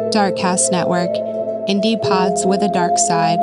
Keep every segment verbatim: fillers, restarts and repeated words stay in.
Darkcast Network, indie pods with a dark side.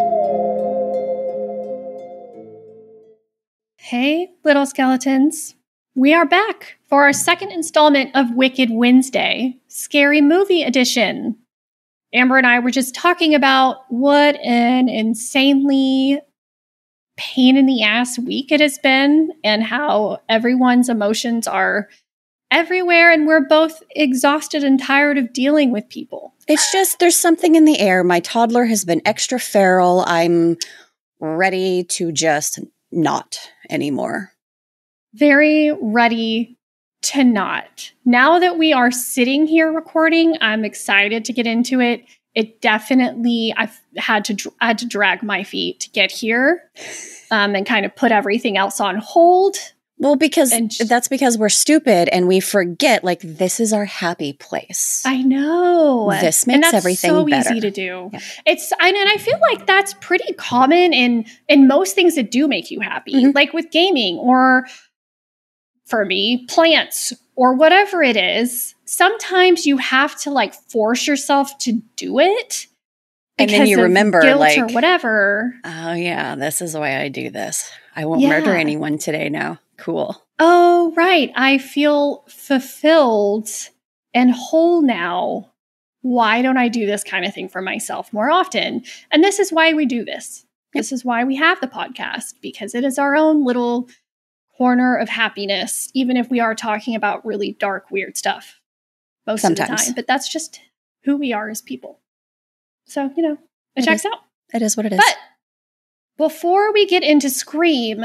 Hey, little skeletons. We are back for our second installment of Wicked Wednesday, Scary Movie Edition. Amber and I were just talking about what an insanely pain in the ass week it has been and how everyone's emotions are everywhere and we're both exhausted and tired of dealing with people. It's just, there's something in the air. My toddler has been extra feral. I'm ready to just not anymore. Very ready to not. Now that we are sitting here recording, I'm excited to get into it. It definitely, I've had to, I had to drag my feet to get here um, and kind of put everything else on hold. Well, because and just, that's because we're stupid and we forget, like, this is our happy place. I know. This makes and that's everything so better. easy to do. Yeah. It's, I, and I feel like that's pretty common in, in most things that do make you happy, mm-hmm. like with gaming or, for me, plants or whatever it is. Sometimes you have to like force yourself to do it. And then you remember, guilt like, or whatever. Oh, yeah, this is why I do this. I won't yeah. murder anyone today now. Cool. Oh, right. I feel fulfilled and whole now. Why don't I do this kind of thing for myself more often? And this is why we do this. Yep. This is why we have the podcast, because it is our own little corner of happiness, even if we are talking about really dark, weird stuff most Sometimes. of the time. But that's just who we are as people. So, you know, it, it checks is. out. It is what it is. But before we get into Scream,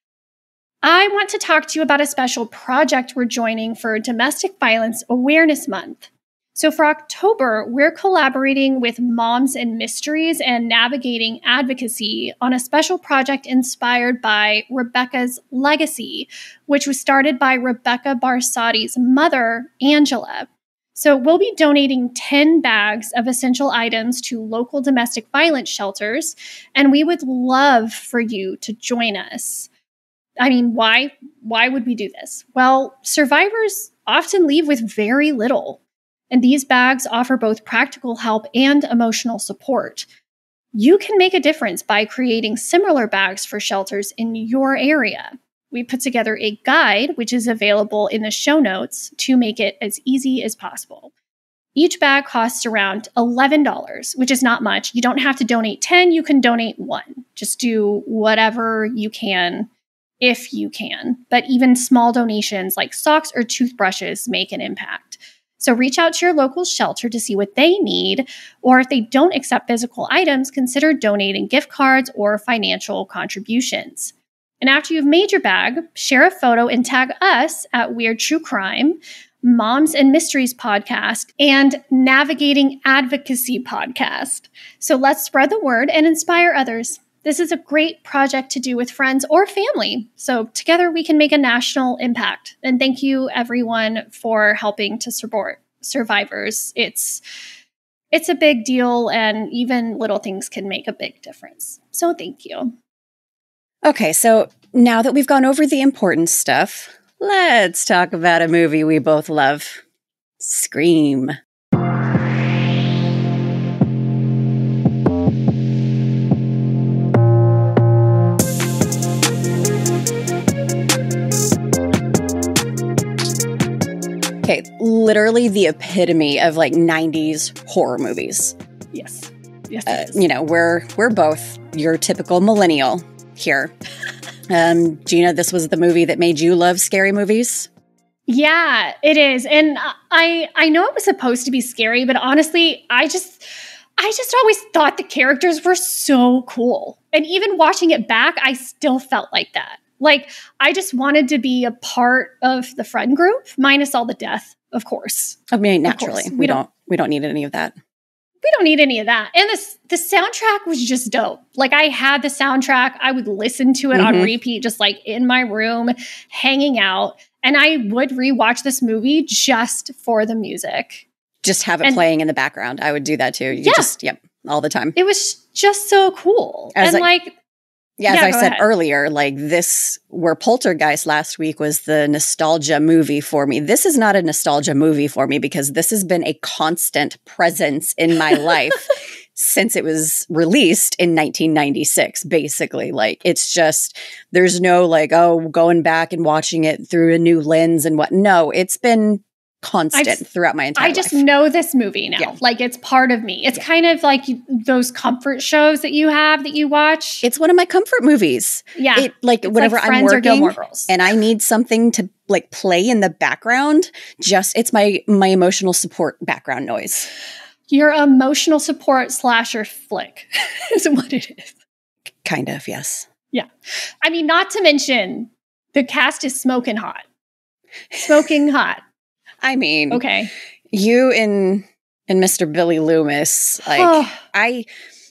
I want to talk to you about a special project we're joining for Domestic Violence Awareness Month. So for October, we're collaborating with Moms and Mysteries and Navigating Advocacy on a special project inspired by Rebecca's Legacy, which was started by Rebecca Barsati's mother, Angela. So we'll be donating ten bags of essential items to local domestic violence shelters, and we would love for you to join us. I mean, why? Why would we do this? Well, survivors often leave with very little, and these bags offer both practical help and emotional support. You can make a difference by creating similar bags for shelters in your area. We put together a guide, which is available in the show notes to make it as easy as possible. Each bag costs around eleven dollars, which is not much. You don't have to donate ten, you can donate one. Just do whatever you can, if you can. But even small donations like socks or toothbrushes make an impact. So reach out to your local shelter to see what they need, or if they don't accept physical items, consider donating gift cards or financial contributions. And after you've made your bag, share a photo and tag us at Weird True Crime, Moms and Mysteries Podcast, and Navigating Advocacy Podcast. So let's spread the word and inspire others. This is a great project to do with friends or family. So together we can make a national impact. And thank you everyone for helping to support survivors. It's it's a big deal, and even little things can make a big difference. So thank you. Okay, so now that we've gone over the important stuff, let's talk about a movie we both love. Scream. Okay, literally the epitome of like nineties horror movies. Yes. Yes, uh, you know, we're we're both your typical millennial here. Um, Gina, this was the movie that made you love scary movies? Yeah, it is. And I I know it was supposed to be scary, but honestly, I just I just always thought the characters were so cool. And even watching it back, I still felt like that. Like, I just wanted to be a part of the friend group, minus all the death, of course. I mean, naturally. We, we don't, don't we don't need any of that. We don't need any of that. And the, the soundtrack was just dope. Like, I had the soundtrack. I would listen to it mm-hmm. on repeat, just like in my room, hanging out. And I would rewatch this movie just for the music. Just have it and, playing in the background. I would do that too. You yeah. just, yep, all the time. It was just so cool. As and like, like, Yeah, as Yeah, I go said ahead. earlier, like this, where Poltergeist last week was the nostalgia movie for me. This is not a nostalgia movie for me because this has been a constant presence in my life since it was released in nineteen ninety-six, basically. Like, it's just, there's no like, oh, going back and watching it through a new lens and what. No, it's been constant I've- throughout my entire I just life. know this movie now. Yeah. Like, it's part of me. It's Yeah. kind of like those comfort shows that you have that you watch. It's one of my comfort movies. yeah. It like It's whenever like I'm Friends or working Gilmore Girls. and I need something to like play in the background, just it's my my emotional support background noise. Your emotional support slasher flick is what it is. Kind of, yes. Yeah. I mean, not to mention the cast is smoking hot. Smoking hot. I mean, Okay. you and and Mister Billy Loomis, like Oh, I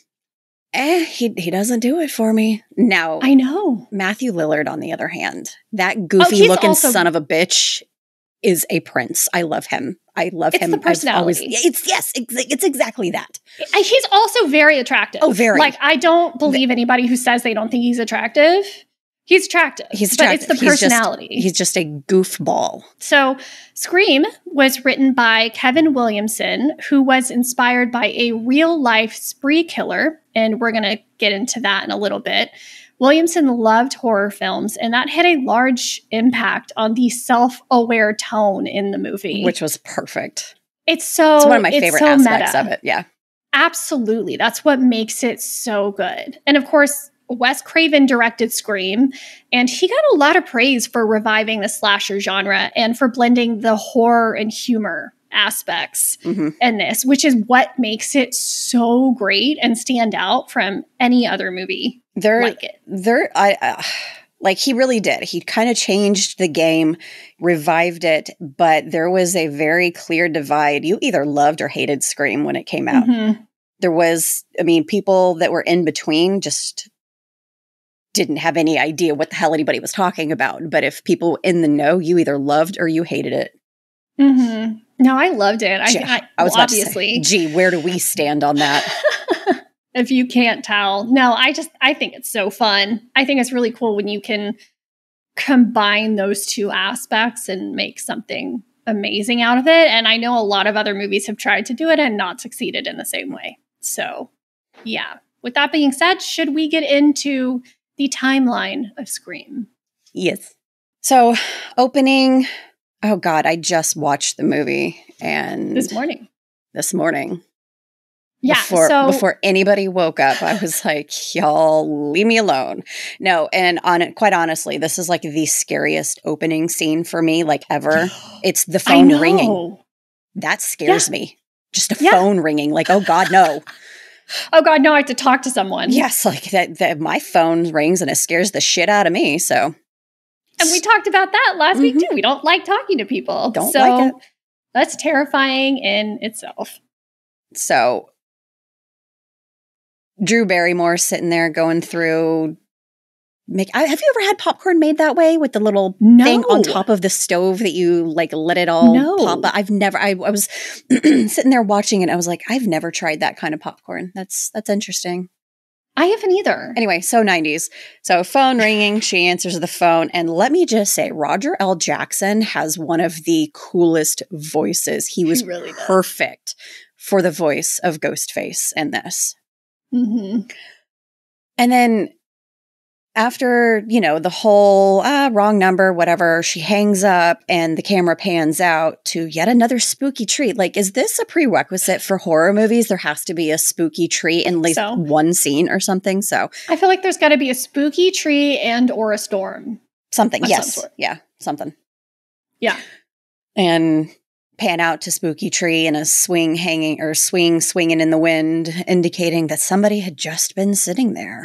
eh, he he doesn't do it for me. Now, I know. Matthew Lillard, on the other hand, that goofy he's looking also- son of a bitch is a prince. I love him. I love It's him. the I've always- personality. it's yes, it's, it's exactly that. I- He's also very attractive. Oh, very. Like, I don't believe anybody who says they don't think he's attractive. He's attractive. He's But it's the attractive. He's just- personality. He's just a goofball. So, Scream was written by Kevin Williamson, who was inspired by a real life spree killer. And we're going to get into that in a little bit. Williamson loved horror films, and that had a large impact on the self aware tone in the movie. Which was perfect. it's so, It's one of my it's favorite so aspects meta. of it. Yeah. Absolutely. That's what makes it so good. And of course, Wes Craven directed Scream, and he got a lot of praise for reviving the slasher genre and for blending the horror and humor aspects hmm in this, which is what makes it so great and stand out from any other movie There, like it. there, I, uh, like he really did. He kind of changed the game, revived it, but there was a very clear divide. You either loved or hated Scream when it came out. Mhm. There was, I mean, people that were in between just didn't have any idea what the hell anybody was talking about. But if people in the know, you either loved or you hated it. Mhm. No, I loved it. I, Gee, I, I was well, about to say, obviously. gee, where do we stand on that? If you can't tell. No, I just, I think it's so fun. I think it's really cool when you can combine those two aspects and make something amazing out of it. And I know a lot of other movies have tried to do it and not succeeded in the same way. So, yeah. With that being said, should we get into the timeline of Scream? Yes. So, opening, oh God, I just watched the movie and This morning. this morning. Yeah. Before, so, before anybody woke up, I was like, y'all leave me alone. No, and on it, quite honestly, this is like the scariest opening scene for me, like ever. It's the I phone know. ringing. That scares me. Just a Yeah. phone ringing. Like, oh God, no. Oh God, no, I have to talk to someone. Yes, like that, that. My phone rings and it scares the shit out of me. So, And we talked about that last week Mhm. too. We don't like talking to people. Don't so like it. that's terrifying in itself. so Drew Barrymore sitting there going through. Make I, have you ever had popcorn made that way with the little No. thing on top of the stove that you like let it all No. pop up? I've never. I, I was sitting there watching it. I was like, I've never tried that kind of popcorn. That's that's interesting. I haven't either. Anyway, so nineties. So phone ringing. She answers the phone, and let me just say, Roger L. Jackson has one of the coolest voices. He was He really does. perfect for the voice of Ghostface in this. Mm-hmm. And then after, you know, the whole ah, wrong number, whatever, she hangs up and the camera pans out to yet another spooky treat. Like, is this a prerequisite for horror movies? There has to be a spooky treat in at least So. one scene or something. So I feel like there's got to be a spooky tree and or a storm. something. Of some Yes. sort. Yeah. Something. Yeah. And pan out to spooky tree and a swing hanging or swing swinging in the wind, indicating that somebody had just been sitting there.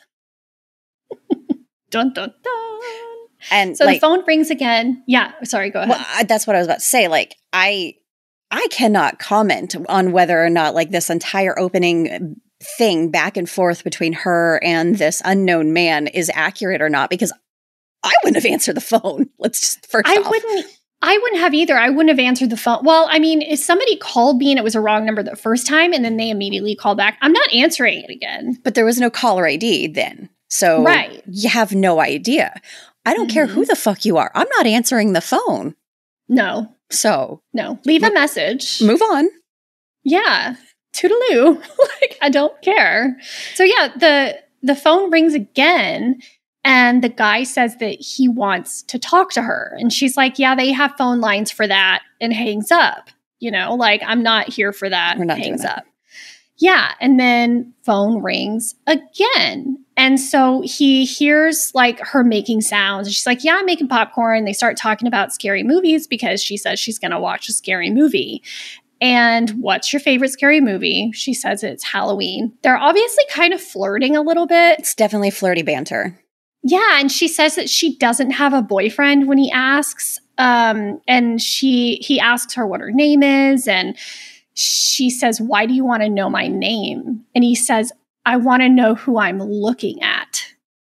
Dun dun dun. And So like, the phone rings again. Yeah. Sorry. Go ahead. well, I, that's what I was about to say. Like, I, I cannot comment on whether or not like this entire opening thing back and forth between her and this unknown man is accurate or not, because I wouldn't have answered the phone. Let's just first I off. wouldn't. I wouldn't have either. I wouldn't have answered the phone. Well, I mean, if somebody called me and it was a wrong number the first time and then they immediately call back, I'm not answering it again. But there was no caller I D then. So right. you have no idea. I don't mm-hmm. care who the fuck you are. I'm not answering the phone. No. So. No. Leave a message. Move on. Yeah. Toodaloo. Like, I don't care. So yeah, the the phone rings again. And the guy says that he wants to talk to her. And she's like, yeah, they have phone lines for that, and hangs up. You know, like, I'm not here for that. We're not hangs doing that. up. Yeah. And then phone rings again. And so he hears like her making sounds. And she's like, yeah, I'm making popcorn. They start talking about scary movies because she says she's going to watch a scary movie. And what's your favorite scary movie? She says it's Halloween. They're obviously kind of flirting a little bit. It's definitely flirty banter. Yeah, and she says that she doesn't have a boyfriend when he asks. Um, and she he asks her what her name is, and she says, why do you want to know my name? And he says, I want to know who I'm looking at.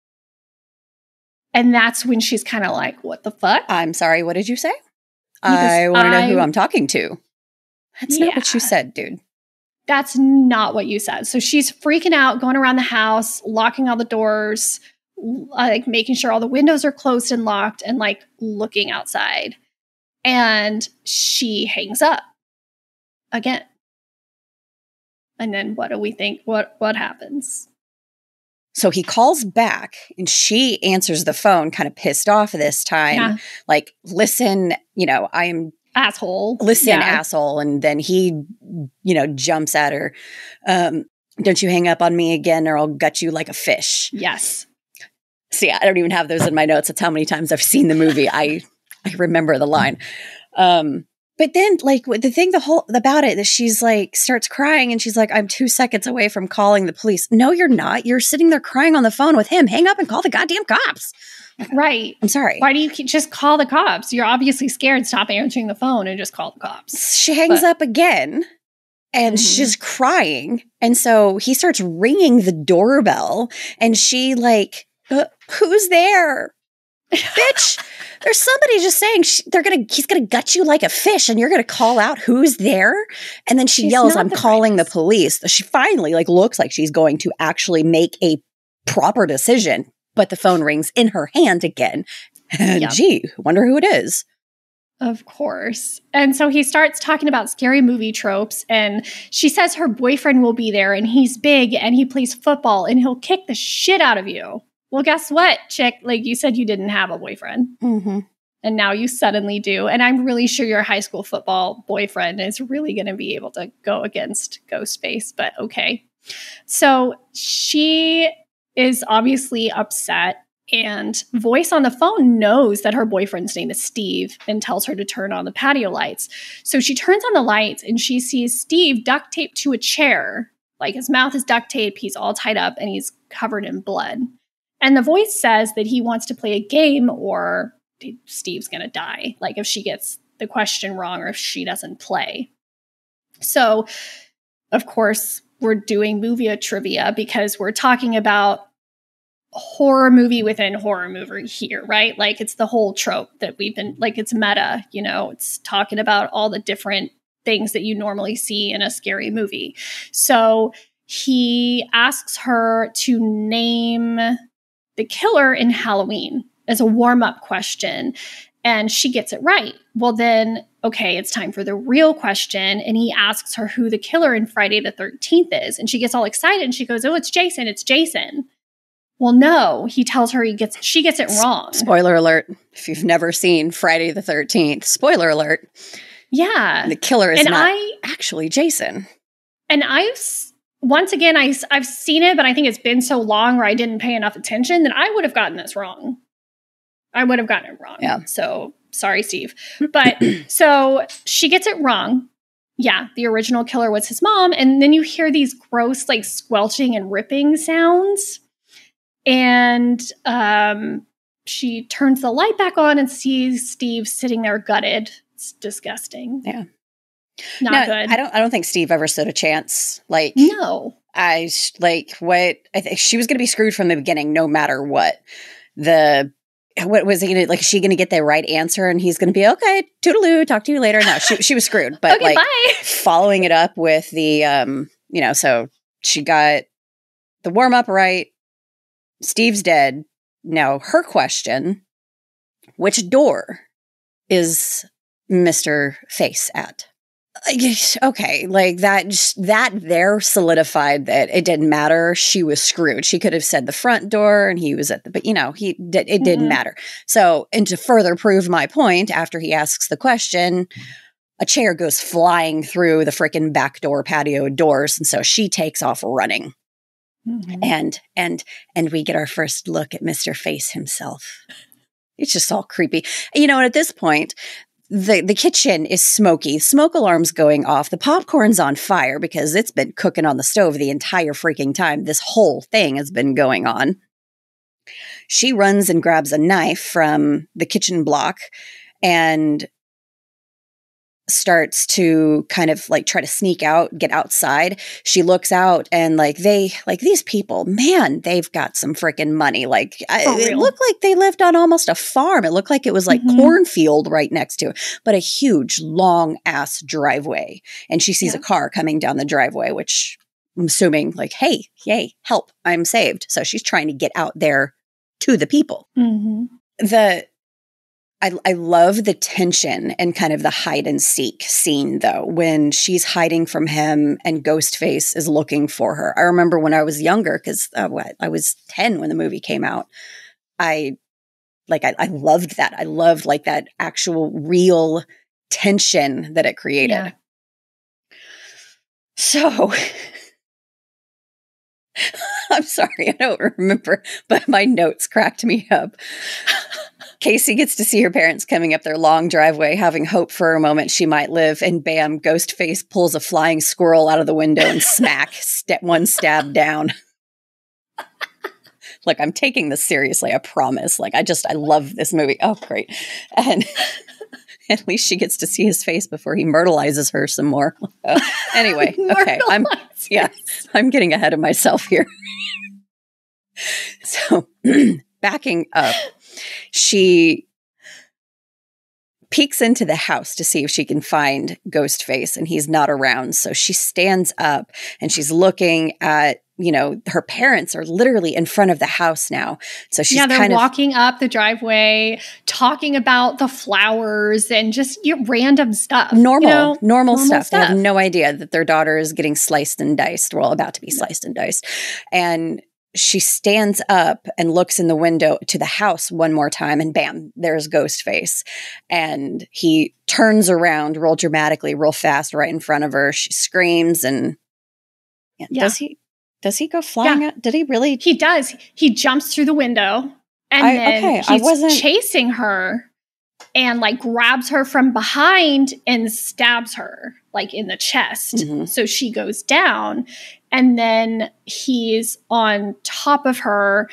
And that's when she's kind of like, what the fuck? I'm sorry, what did you say? I want to know who I'm talking to. That's yeah. not what you said, dude. That's not what you said. So she's freaking out, going around the house, locking all the doors, like making sure all the windows are closed and locked, and like looking outside. And she hangs up again. And then what do we think? What what happens? So he calls back, and she answers the phone, kind of pissed off this time. Yeah. Like, listen, you know, I am asshole. Listen, yeah. asshole. And then he, you know, jumps at her. Um, don't you hang up on me again, or I'll gut you like a fish. Yes. See, I don't even have those in my notes. That's how many times I've seen the movie. I I remember the line. Um, but then, like, the thing the whole about it, that she's like starts crying, and she's like, I'm two seconds away from calling the police. No, you're not. You're sitting there crying on the phone with him. Hang up and call the goddamn cops. Right. I'm sorry. Why do you just call the cops? You're obviously scared. Stop answering the phone and just call the cops. She hangs but- up again. And mm-hmm. she's crying. And so he starts ringing the doorbell, and she like, uh, who's there? Bitch, there's somebody just saying she, they're going to, he's going to gut you like a fish, and you're going to call out who's there. And then she she's yells, I'm the calling brightest. the police. She finally like looks like she's going to actually make a proper decision, but the phone rings in her hand again. And yep. gee, wonder who it is. Of course. And so he starts talking about scary movie tropes, and she says her boyfriend will be there, and he's big, and he plays football, and he'll kick the shit out of you. Well, guess what, chick? Like, you said you didn't have a boyfriend. Mm-hmm. And now you suddenly do. And I'm really sure your high school football boyfriend is really going to be able to go against Ghostface, but okay. So she is obviously upset. And voice on the phone knows that her boyfriend's name is Steve and tells her to turn on the patio lights. So she turns on the lights, and she sees Steve duct taped to a chair. Like, his mouth is duct taped, he's all tied up, and he's covered in blood. And the voice says that he wants to play a game, or Steve's going to die. Like, if she gets the question wrong, or if she doesn't play. So, of course, we're doing movie trivia because we're talking about horror movie within horror movie here, right? Like, it's the whole trope that we've been, like, it's meta, you know, it's talking about all the different things that you normally see in a scary movie. So he asks her to name the killer in Halloween as a warm-up question, and she gets it right. Well, then, okay, it's time for the real question, and he asks her who the killer in Friday the thirteenth is, and she gets all excited, and she goes, oh, it's Jason, it's Jason. Well, no, he tells her he gets she gets it wrong. Spoiler alert. If you've never seen Friday the thirteenth, spoiler alert. Yeah. The killer is and not I, actually Jason. And I've, once again, I, I've seen it, but I think it's been so long where I didn't pay enough attention that I would have gotten this wrong. I would have gotten it wrong. Yeah. So, sorry, Steve. But, so, she gets it wrong. Yeah, the original killer was his mom. And then you hear these gross, like, squelching and ripping sounds. And um, she turns the light back on and sees Steve sitting there gutted. It's disgusting. Yeah. Not no, good. I don't I don't think Steve ever stood a chance. Like, no. I like what I think she was going to be screwed from the beginning, no matter what. The what was he going to like? Is she going to get the right answer, and he's going to be okay? Toodaloo, talk to you later. No, she she was screwed. But okay, like bye. Following it up with the um, you know, so she got the warm up right. Steve's dead. Now, her question, which door is Mister Face at? Okay, like that, just, that there solidified that it didn't matter. She was screwed. She could have said the front door and he was at the, but you know, he did, it didn't mm-hmm. matter. So, and to further prove my point, after he asks the question, a chair goes flying through the freaking back door patio doors. And so she takes off running. Mm-hmm. And, and, and we get our first look at Mister Face himself. It's just all creepy. You know, and at this point, The the kitchen is smoky. Smoke alarm's going off. The popcorn's on fire because it's been cooking on the stove the entire freaking time. This whole thing has been going on. She runs and grabs a knife from the kitchen block and starts to kind of like try to sneak out, get outside. She looks out and like they, like these people, man, they've got some freaking money. Like I, it looked like they lived on almost a farm. It looked like it was like mm-hmm. cornfield right next to it, but a huge long ass driveway. And she sees yeah. a car coming down the driveway, which I'm assuming like, hey, yay, help, I'm saved. So she's trying to get out there to the people. Mm-hmm. The I, I love the tension and kind of the hide and seek scene, though, when she's hiding from him and Ghostface is looking for her. I remember when I was younger, because uh, I was ten when the movie came out. I like I, I loved that. I loved like that actual real tension that it created. Yeah. So I'm sorry, I don't remember, but my notes cracked me up. Casey gets to see her parents coming up their long driveway, having hope for a moment she might live, and bam, Ghostface pulls a flying squirrel out of the window and smack, st- one stab down. Like, I'm taking this seriously, I promise. Like, I just, I love this movie. Oh, great. And at least she gets to see his face before he myrtleizes her some more. Uh, anyway, okay, I'm, yeah, I'm getting ahead of myself here. So, backing up. She peeks into the house to see if she can find Ghostface, and he's not around. So she stands up and she's looking at, you know, her parents are literally in front of the house now. So she's yeah, they're kind walking of, up the driveway, talking about the flowers and just you know, random stuff. Normal, you know, normal, normal stuff. stuff. They have no idea that their daughter is getting sliced and diced. Well, about to be sliced and diced. And she stands up and looks in the window to the house one more time, and bam, there's Ghostface. And he turns around real dramatically, real fast, right in front of her. She screams, and yeah, yeah. does he does he go flying yeah. out? Did he really? He does. He jumps through the window, and I, then okay, he's I wasn't chasing her, and like grabs her from behind and stabs her like in the chest. Mm-hmm. So she goes down. And then he's on top of her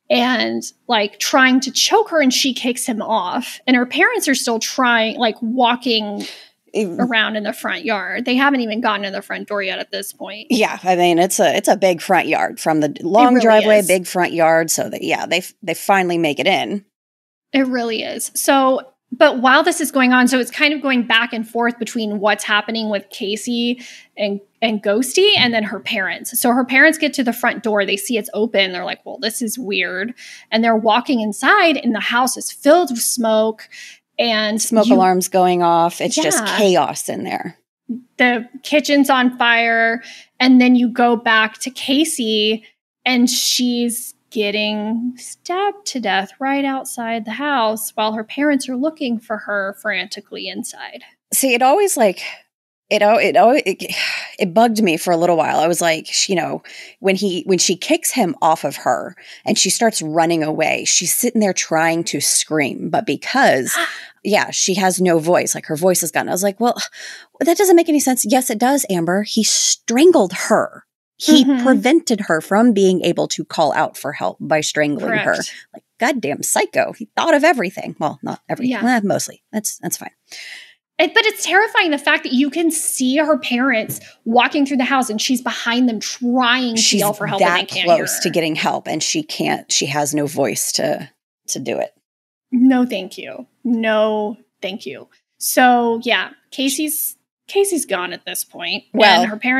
and like trying to choke her, and she kicks him off. And her parents are still trying, like walking around in the front yard. They haven't even gotten to the front door yet at this point. Yeah, I mean it's a it's a big front yard from the long really driveway, is. Big front yard. So that yeah, they they finally make it in. It really is. So. But while this is going on, so it's kind of going back and forth between what's happening with Casey and, and Ghosty and then her parents. So her parents get to the front door. They see it's open. They're like, well, this is weird. And they're walking inside and the house is filled with smoke. And smoke you, alarms going off. It's yeah, just chaos in there. The kitchen's on fire. And then you go back to Casey and she's getting stabbed to death right outside the house while her parents are looking for her frantically inside. See, it always like it it it it bugged me for a little while. I was like, you know, when he when she kicks him off of her and she starts running away, she's sitting there trying to scream, but because yeah, she has no voice, like her voice is gone. I was like, well, that doesn't make any sense. Yes, it does, Amber. He strangled her. He mm-hmm. prevented her from being able to call out for help by strangling Correct. her. Like, goddamn psycho. He thought of everything. Well, not everything. Yeah. Eh, mostly. That's that's fine. It, but it's terrifying the fact that you can see her parents walking through the house and she's behind them trying she's to yell for help. That and they can't close hear her. to getting help, and she can't. She has no voice to to do it. No, thank you. No, thank you. So yeah, Casey's Casey's gone at this point. Well, and her parents.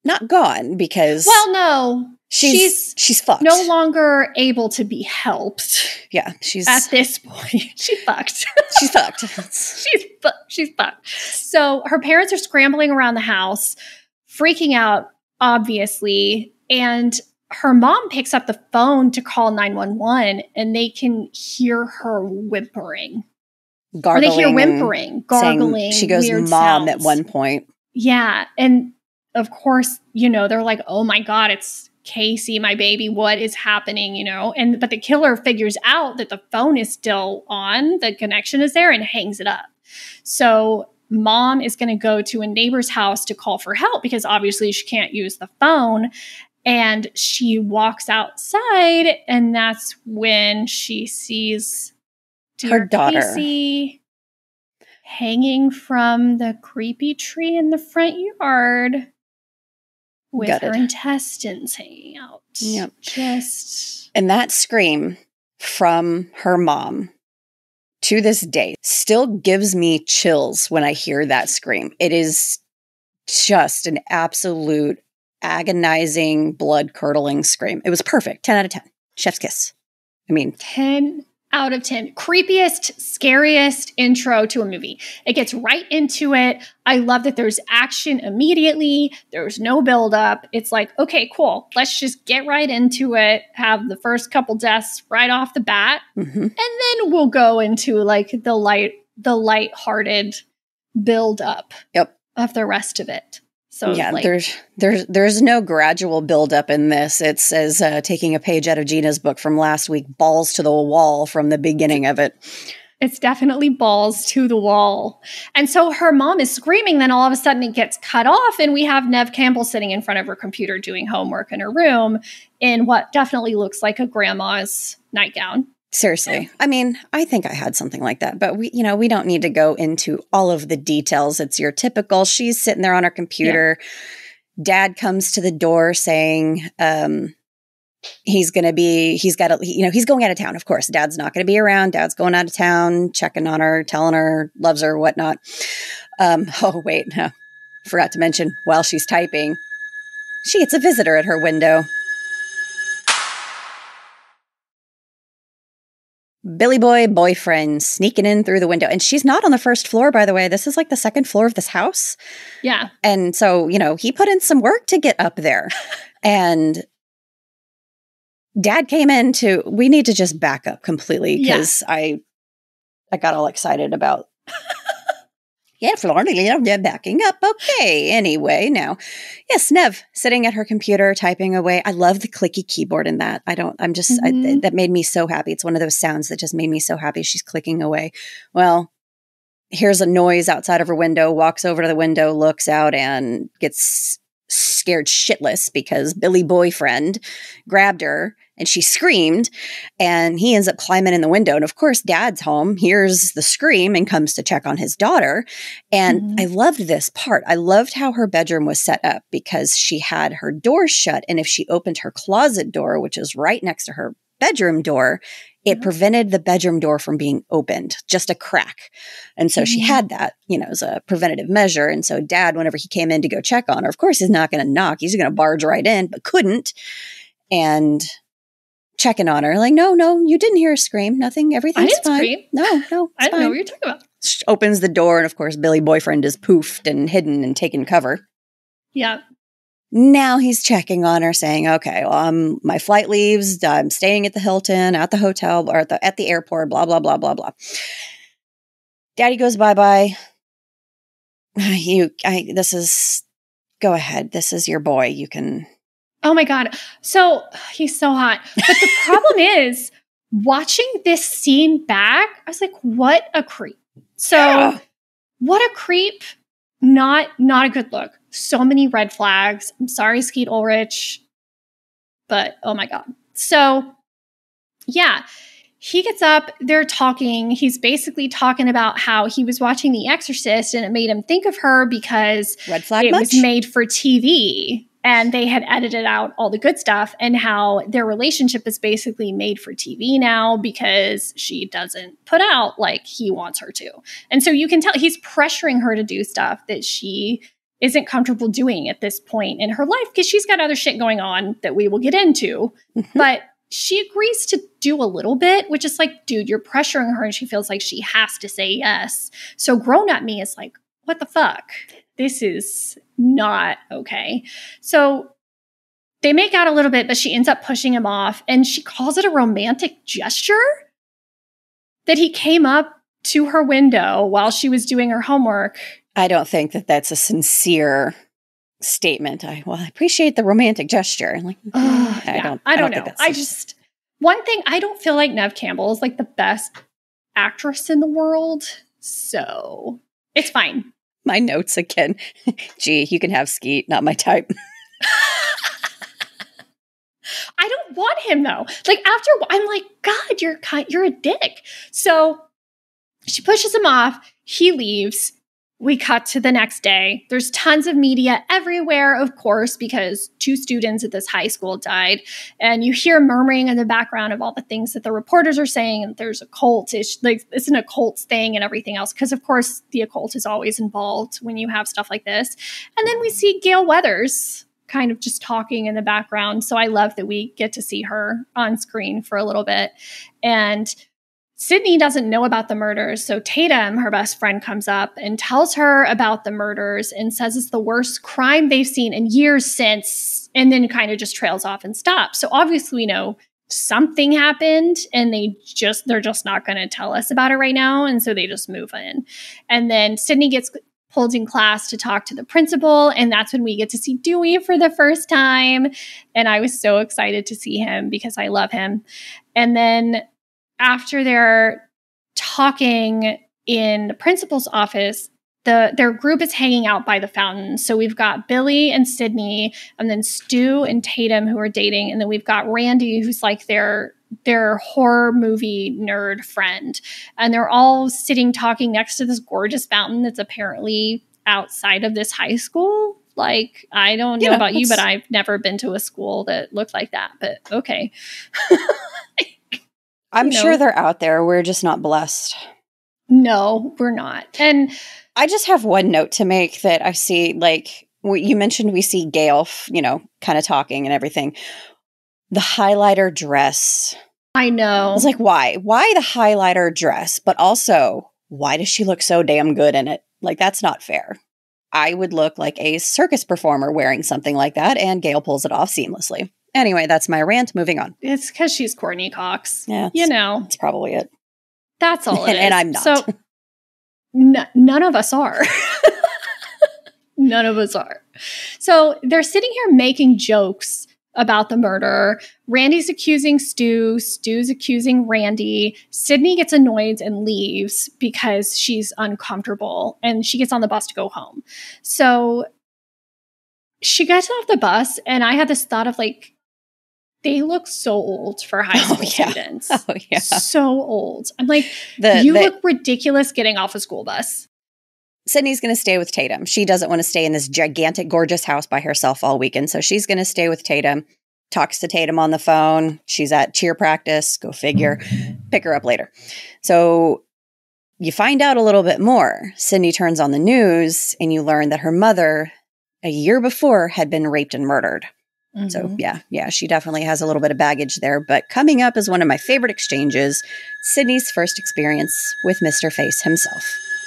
not gone because well, no, she's she's, she's fucked. No longer able to be helped. Yeah, she's at this point. She fucked. She's fucked. she's fu- she's fucked. So her parents are scrambling around the house, freaking out, obviously, and her mom picks up the phone to call nine one one, and they can hear her whimpering. Gargling. Or they hear whimpering, gargling. She goes weird mom sounds. At one point. Yeah. And of course, you know, they're like, oh my God, it's Casey, my baby. What is happening? You know, and but the killer figures out that the phone is still on, the connection is there, and hangs it up. So mom is going to go to a neighbor's house to call for help because obviously she can't use the phone. And she walks outside, and that's when she sees her daughter Casey hanging from the creepy tree in the front yard with Gutted. her intestines hanging out. Yep. Just. And that scream from her mom to this day still gives me chills when I hear that scream. It is just an absolute agonizing, blood-curdling scream. It was perfect. ten out of ten. Chef's kiss. I mean, ten out of ten. Creepiest, scariest intro to a movie. It gets right into it. I love that there's action immediately. There's no buildup. It's like, okay, cool. Let's just get right into it. Have the first couple deaths right off the bat. Mm-hmm. And then we'll go into like the light, the lighthearted buildup yep. of the rest of it. So yeah, like, there's there's there's no gradual buildup in this. It's as uh, taking a page out of Gina's book from last week, balls to the wall from the beginning of it. It's definitely balls to the wall. And so her mom is screaming, then all of a sudden it gets cut off, and we have Neve Campbell sitting in front of her computer doing homework in her room in what definitely looks like a grandma's nightgown. Seriously. I mean, I think I had something like that, but we, you know, we don't need to go into all of the details. It's your typical, she's sitting there on her computer. Yeah. Dad comes to the door saying, um, he's going to be, he's got, a, you know, he's going out of town. Of course, Dad's not going to be around. Dad's going out of town, checking on her, telling her, loves her, whatnot. Um, oh, wait, no, forgot to mention while she's typing, she gets a visitor at her window. Billy boy boyfriend sneaking in through the window. And she's not on the first floor, by the way. This is like the second floor of this house. Yeah. And so, you know, he put in some work to get up there. And Dad came in to, we need to just back up completely because yeah. I I got all excited about yeah, Florida, they're backing up. Okay. Anyway, now, yes, Neve sitting at her computer, typing away. I love the clicky keyboard in that. I don't, I'm just, mm-hmm. I, that made me so happy. It's one of those sounds that just made me so happy. She's clicking away. Well, here's a noise outside of her window, walks over to the window, looks out, and gets scared shitless because Billy boyfriend grabbed her and she screamed, and he ends up climbing in the window. And of course, Dad's home, hears the scream and comes to check on his daughter. And mm-hmm. I loved this part. I loved how her bedroom was set up because she had her door shut. And if she opened her closet door, which is right next to her bedroom door, it mm-hmm. prevented the bedroom door from being opened, just a crack. And so mm-hmm. she had that, you know, as a preventative measure. And so Dad, whenever he came in to go check on her, of course, he's not going to knock. He's going to barge right in, but couldn't. And checking on her, like, no, no, you didn't hear a scream. Nothing. Everything's I didn't fine. Scream. No, no, I didn't fine. know what you're talking about. She opens the door, and of course, Billy boyfriend is poofed and hidden and taken cover. Yeah. Now he's checking on her, saying, okay, well, um, my flight leaves. I'm staying at the Hilton, at the hotel, or at the, at the airport, blah, blah, blah, blah, blah. Daddy goes bye-bye. You, I, this is, go ahead. This is your boy. You can. Oh my God. So he's so hot. But the problem is, watching this scene back, I was like, what a creep. So yeah. What a creep. Not, not a good look. So many red flags. I'm sorry, Skeet Ulrich, but oh my God. So yeah, he gets up, they're talking. He's basically talking about how he was watching The Exorcist and it made him think of her because red flag it much? was made for T V and they had edited out all the good stuff, and how their relationship is basically made for T V now because she doesn't put out like he wants her to. And so you can tell he's pressuring her to do stuff that she isn't comfortable doing at this point in her life because she's got other shit going on that we will get into. Mm-hmm. But she agrees to do a little bit, which is like, dude, you're pressuring her and she feels like she has to say yes. So grown-up me is like, what the fuck? This is not okay. So they make out a little bit, but she ends up pushing him off, and she calls it a romantic gesture that he came up to her window while she was doing her homework. I don't think that that's a sincere statement. I well, I appreciate the romantic gesture. Like, uh, I yeah, don't. I don't, I don't know. I just one thing. I don't feel like Neve Campbell is like the best actress in the world, so it's fine. My notes again. Gee, you can have Skeet, not my type. I don't want him though. Like after I'm like, God, you're kind, you're a dick. So she pushes him off. He leaves. We cut to the next day. There's tons of media everywhere, of course, because two students at this high school died. And you hear murmuring in the background of all the things that the reporters are saying. And there's a cult, it's, like, it's an occult thing and everything else. Because, of course, the occult is always involved when you have stuff like this. And then we see Gale Weathers kind of just talking in the background. So I love that we get to see her on screen for a little bit. And Sydney doesn't know about the murders, so Tatum, her best friend, comes up and tells her about the murders and says it's the worst crime they've seen in years since, and then kind of just trails off and stops. So obviously we know something happened, and they just they're just not going to tell us about it right now, and so they just move in. And then Sydney gets pulled in class to talk to the principal, and that's when we get to see Dewey for the first time. And I was so excited to see him because I love him. And then after they're talking in the principal's office, the their group is hanging out by the fountain. So we've got Billy and Sydney, and then Stu and Tatum, who are dating, and then we've got Randy, who's like their their horror movie nerd friend. And they're all sitting talking next to this gorgeous fountain that's apparently outside of this high school. Like, I don't know yeah, about you, but I've never been to a school that looked like that. But okay. I'm you know. sure they're out there. We're just not blessed. No, we're not. And I just have one note to make that I see, like, you mentioned we see Gale, you know, kind of talking and everything. The highlighter dress. I know. I was like, why? Why the highlighter dress? But also, why does she look so damn good in it? Like, that's not fair. I would look like a circus performer wearing something like that, and Gale pulls it off seamlessly. Anyway, that's my rant. Moving on. It's because she's Courtney Cox. Yeah. You know. That's probably it. That's all it and, is. And I'm not. So, n- none of us are. None of us are. So they're sitting here making jokes about the murder. Randy's accusing Stu. Stu's accusing Randy. Sydney gets annoyed and leaves because she's uncomfortable, and she gets on the bus to go home. So she gets off the bus, and I had this thought of like, they look so old for high school oh, yeah. students. Oh, yeah. So old. I'm like, the, you the, look ridiculous getting off a school bus. Sydney's going to stay with Tatum. She doesn't want to stay in this gigantic, gorgeous house by herself all weekend. So she's going to stay with Tatum, talks to Tatum on the phone. She's at cheer practice. Go figure. Pick her up later. So you find out a little bit more. Sydney turns on the news, and you learn that her mother, a year before, had been raped and murdered. Mm-hmm. So yeah, yeah, she definitely has a little bit of baggage there. But coming up is one of my favorite exchanges, Sydney's first experience with Mister Face himself.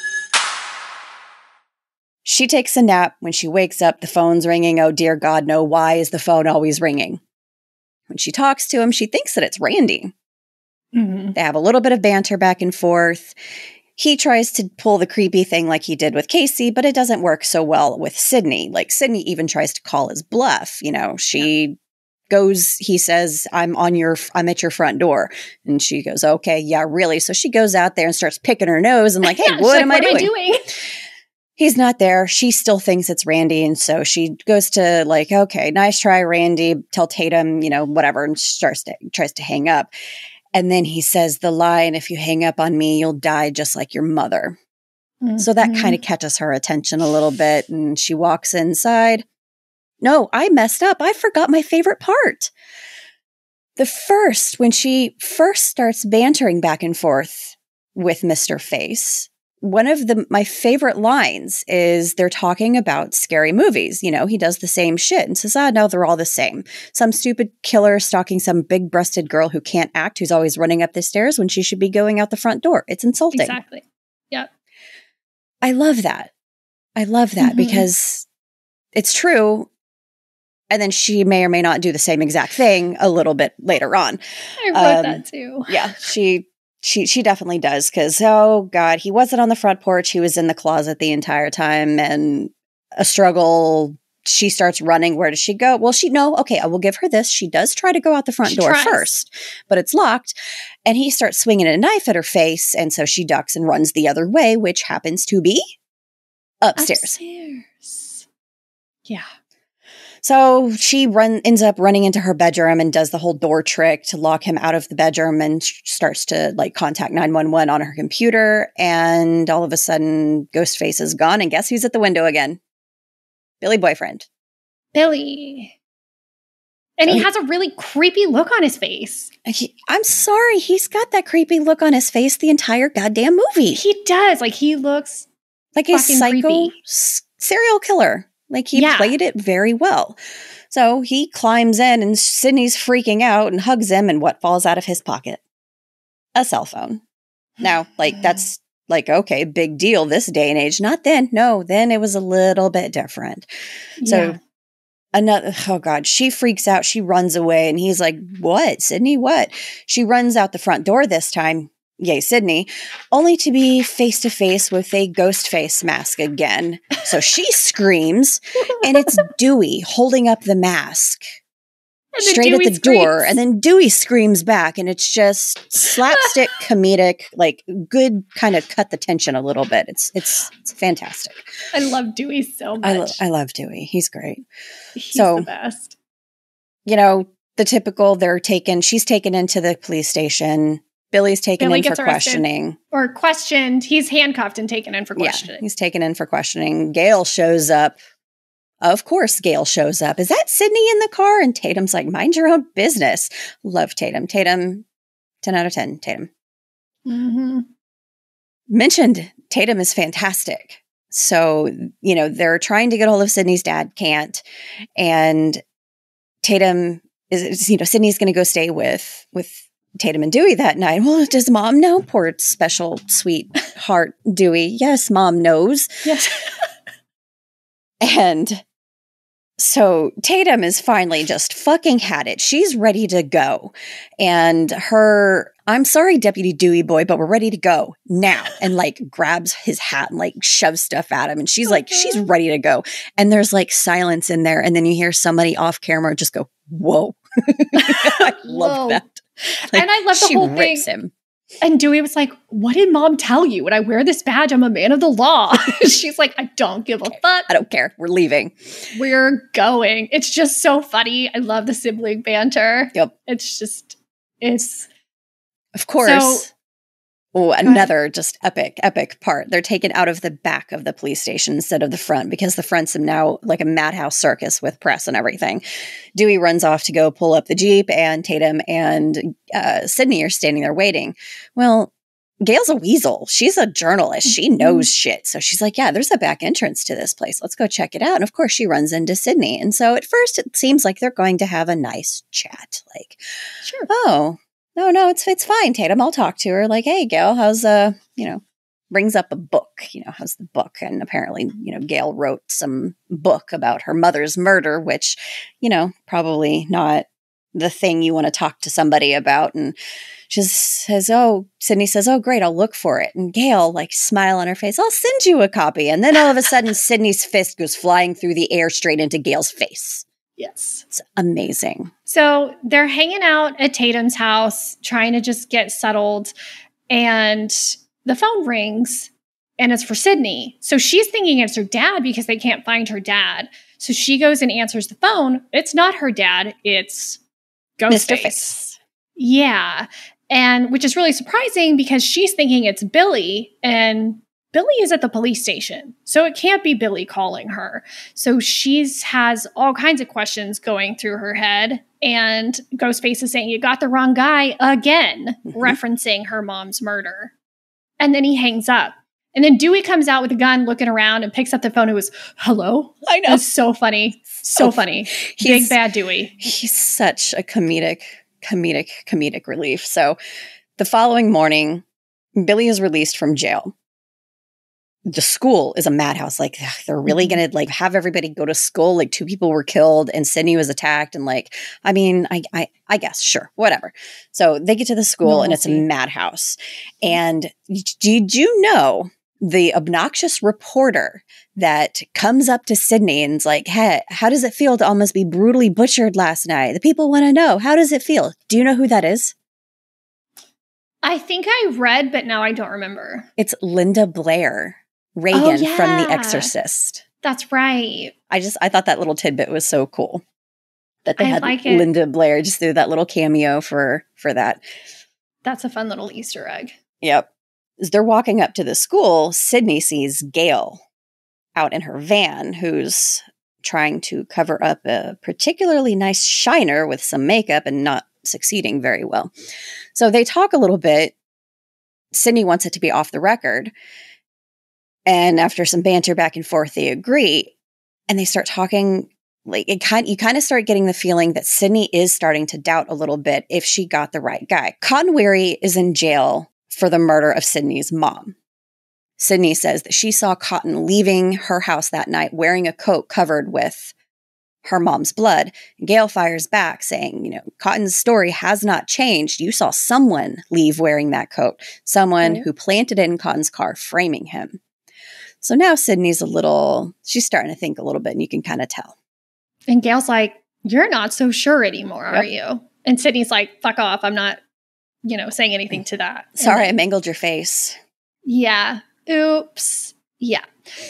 She takes a nap. When she wakes up, the phone's ringing. Oh, dear God, no. Why is the phone always ringing? When she talks to him, she thinks that it's Randy. Mm-hmm. They have a little bit of banter back and forth. He tries to pull the creepy thing like he did with Casey, but it doesn't work so well with Sydney. Like, Sydney even tries to call his bluff. You know, she yeah. goes, he says, I'm on your, I'm at your front door. And she goes, okay, yeah, really? So she goes out there and starts picking her nose and like, hey, yeah, what, like, am, what I am I doing? doing? He's not there. She still thinks it's Randy. And so she goes to like, okay, nice try, Randy. Tell Tatum, you know, whatever. And starts to, tries to hang up. And then he says the line, if you hang up on me, you'll die just like your mother. Mm-hmm. So that kind of catches her attention a little bit. And she walks inside. No, I messed up. I forgot my favorite part. The first, when she first starts bantering back and forth with Mister Face, one of the my favorite lines is they're talking about scary movies. You know, he does the same shit and says, ah, no, they're all the same. Some stupid killer stalking some big-breasted girl who can't act, who's always running up the stairs when she should be going out the front door. It's insulting. Exactly. Yep. I love that. I love that Mm-hmm. because it's true. And then she may or may not do the same exact thing a little bit later on. I wrote Um, that too. Yeah, she she she definitely does because, oh God, he wasn't on the front porch. He was in the closet the entire time, and a struggle. She starts running. Where does she go? Well, she no. Okay, I will give her this. She does try to go out the front She door tries. first, but it's locked. And he starts swinging a knife at her face, and so she ducks and runs the other way, which happens to be upstairs. Upstairs. Yeah. So she run ends up running into her bedroom and does the whole door trick to lock him out of the bedroom, and sh- starts to like contact nine one one on her computer. And all of a sudden, Ghostface is gone, and guess who's at the window again? Billy Boyfriend. Billy. And he Oh. has a really creepy look on his face. He, I'm sorry, he's got that creepy look on his face the entire goddamn movie, He does. Like, he looks like a fucking psycho creepy. s- serial killer. Like he Yeah. played it very well. So he climbs in, and Sydney's freaking out and hugs him, and what falls out of his pocket? A cell phone. Now, like, that's like, okay, big deal this day and age. Not then. No, then it was a little bit different. So Yeah. another, oh God, she freaks out. She runs away, and he's like, what, Sydney, what? She runs out the front door this time. Yay, Sydney, only to be face to face with a ghost face mask again. So she screams, and it's Dewey holding up the mask And then straight Dewey at the door. screams. And then Dewey screams back, and it's just slapstick comedic, like good kind of cut the tension a little bit. It's it's, it's fantastic. I love Dewey so much. I, lo- I love Dewey. He's great. He's so- the best. You know, the typical, they're taken, she's taken into the police station. Billy's taken Billy in for gets arrested. questioning. Or questioned. He's handcuffed and taken in for Yeah, questioning. he's taken in for questioning. Gail shows up. Of course, Gail shows up. Is that Sydney in the car? And Tatum's like, mind your own business. Love Tatum. Tatum, ten out of ten, Tatum. Mm-hmm. Mentioned, Tatum is fantastic. So, you know, they're trying to get hold of Sydney's dad, can't. And Tatum is, is, you know, Sydney's going to go stay with, with Tatum and Dewey that night. Well, does mom know? Poor special sweetheart Dewey. Yes, mom knows. Yes. And so Tatum is finally just fucking had it. She's ready to go. And her, I'm sorry, Deputy Dewey boy, but we're ready to go now. And like grabs his hat and like shoves stuff at him. And she's like, she's ready to go. And there's like silence in there. And then you hear somebody off camera just go, whoa. I love Whoa. that. And I love the she whole rips thing. him. And Dewey was like, what did mom tell you? When I wear this badge, I'm a man of the law. She's like, I don't give a fuck. I don't care. We're leaving. We're going. It's just so funny. I love the sibling banter. Yep. It's just, it's. Of course. So- oh, another just epic, epic part. They're taken out of the back of the police station instead of the front because the front's now like a madhouse circus with press and everything. Dewey runs off to go pull up the Jeep, and Tatum and uh, Sydney are standing there waiting. Well, Gail's a weasel. She's a journalist. She knows shit. So she's like, yeah, there's a back entrance to this place. Let's go check it out. And of course, she runs into Sydney. And so at first, it seems like they're going to have a nice chat. Like, Sure. oh, no, no, it's it's fine, Tatum. I'll talk to her. Like, hey, Gail, how's, uh, you know, brings up a book, you know, how's the book? And apparently, you know, Gail wrote some book about her mother's murder, which, you know, probably not the thing you want to talk to somebody about. And she says, oh, Sydney says, oh, great, I'll look for it. And Gail, like, smile on her face, I'll send you a copy. And then all of a sudden, Sydney's fist goes flying through the air straight into Gail's face. Yes. It's amazing. So they're hanging out at Tatum's house, trying to just get settled. And the phone rings, and it's for Sydney. So she's thinking it's her dad because they can't find her dad. So she goes and answers the phone. It's not her dad. It's Mister Ghostface. Face. Yeah. And which is really surprising because she's thinking it's Billy, and Billy is at the police station. So it can't be Billy calling her. So she's has all kinds of questions going through her head. And Ghostface is saying, you got the wrong guy again, Mhm. referencing her mom's murder. And then he hangs up. And then Dewey comes out with a gun looking around and picks up the phone. It was, hello? I know. It's so funny. So, so funny. Big bad Dewey. He's such a comedic, comedic, comedic relief. So the following morning, Billy is released from jail. The school is a madhouse. Like, they're really going to like have everybody go to school. Like, two people were killed and Sydney was attacked. And like, I mean, I, I, I guess, sure, whatever. So they get to the school Normalcy. And it's a madhouse. And did you know the obnoxious reporter that comes up to Sydney and is like, hey, how does it feel to almost be brutally butchered last night? The people want to know, how does it feel? Do you know who that is? I think I read, but now I don't remember. It's Linda Blair. Reagan oh, yeah. from The Exorcist. That's right. I just, I thought that little tidbit was so cool that they I had like Linda Blair just do that little cameo for, for that. That's a fun little Easter egg. Yep. As they're walking up to the school, Sydney sees Gail out in her van, who's trying to cover up a particularly nice shiner with some makeup and not succeeding very well. So they talk a little bit. Sydney wants it to be off the record. And after some banter back and forth, they agree, and they start talking. Like it kind, you kind of start getting the feeling that Sydney is starting to doubt a little bit if she got the right guy. Cotton Weary is in jail for the murder of Sydney's mom. Sydney says that she saw Cotton leaving her house that night wearing a coat covered with her mom's blood. Gail fires back saying, you know, Cotton's story has not changed. You saw someone leave wearing that coat, someone right. who planted it in Cotton's car, framing him. So now Sydney's a little, she's starting to think a little bit, and you can kind of tell. And Gail's like, you're not so sure anymore, yep. are you? And Sydney's like, fuck off. I'm not, you know, saying anything to that. Sorry, then, I mangled your face. Yeah. Oops. Yeah.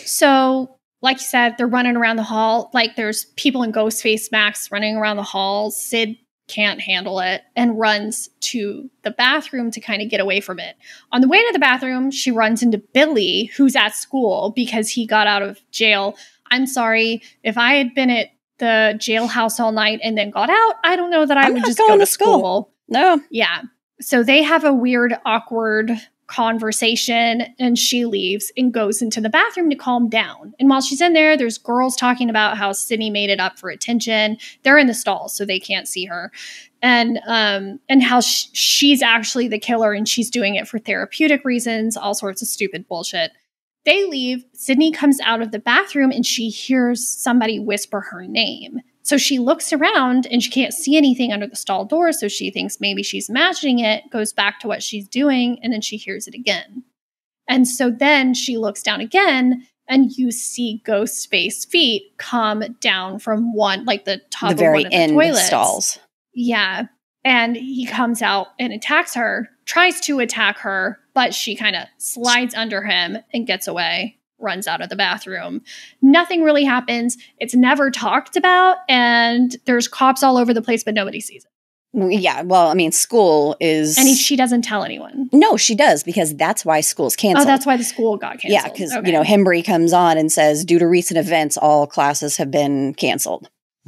So, like you said, they're running around the hall. Like, there's people in Ghostface masks running around the hall. Sid can't handle it and runs to the bathroom to kind of get away from it. On the way to the bathroom, she runs into Billy, who's at school because he got out of jail. I'm sorry, if I had been at the jailhouse all night and then got out, I don't know that I I'm would just go to, to school. school. No. Yeah. So they have a weird, awkward conversation, and she leaves and goes into the bathroom to calm down. And while she's in there, there's girls talking about how Sydney made it up for attention. They're in the stalls, so they can't see her. And um, and how sh- she's actually the killer, and she's doing it for therapeutic reasons, all sorts of stupid bullshit. They leave. Sydney comes out of the bathroom, and she hears somebody whisper her name. So she looks around and she can't see anything under the stall door. So she thinks maybe she's imagining it, goes back to what she's doing, and then she hears it again. And so then she looks down again, and you see Ghostface feet come down from one, like the top the of very one of the end toilets. stalls. Yeah. And he comes out and attacks her, tries to attack her, but she kind of slides under him and gets away. Runs out of the bathroom. Nothing really happens. It's never talked about, and there's cops all over the place, but nobody sees it. Yeah, well, I mean, school is... And he, she doesn't tell anyone. No, she does, because that's why school's canceled. Oh, that's why the school got canceled. Yeah, because, okay. you know, Hembry comes on and says, due to recent events, all classes have been canceled.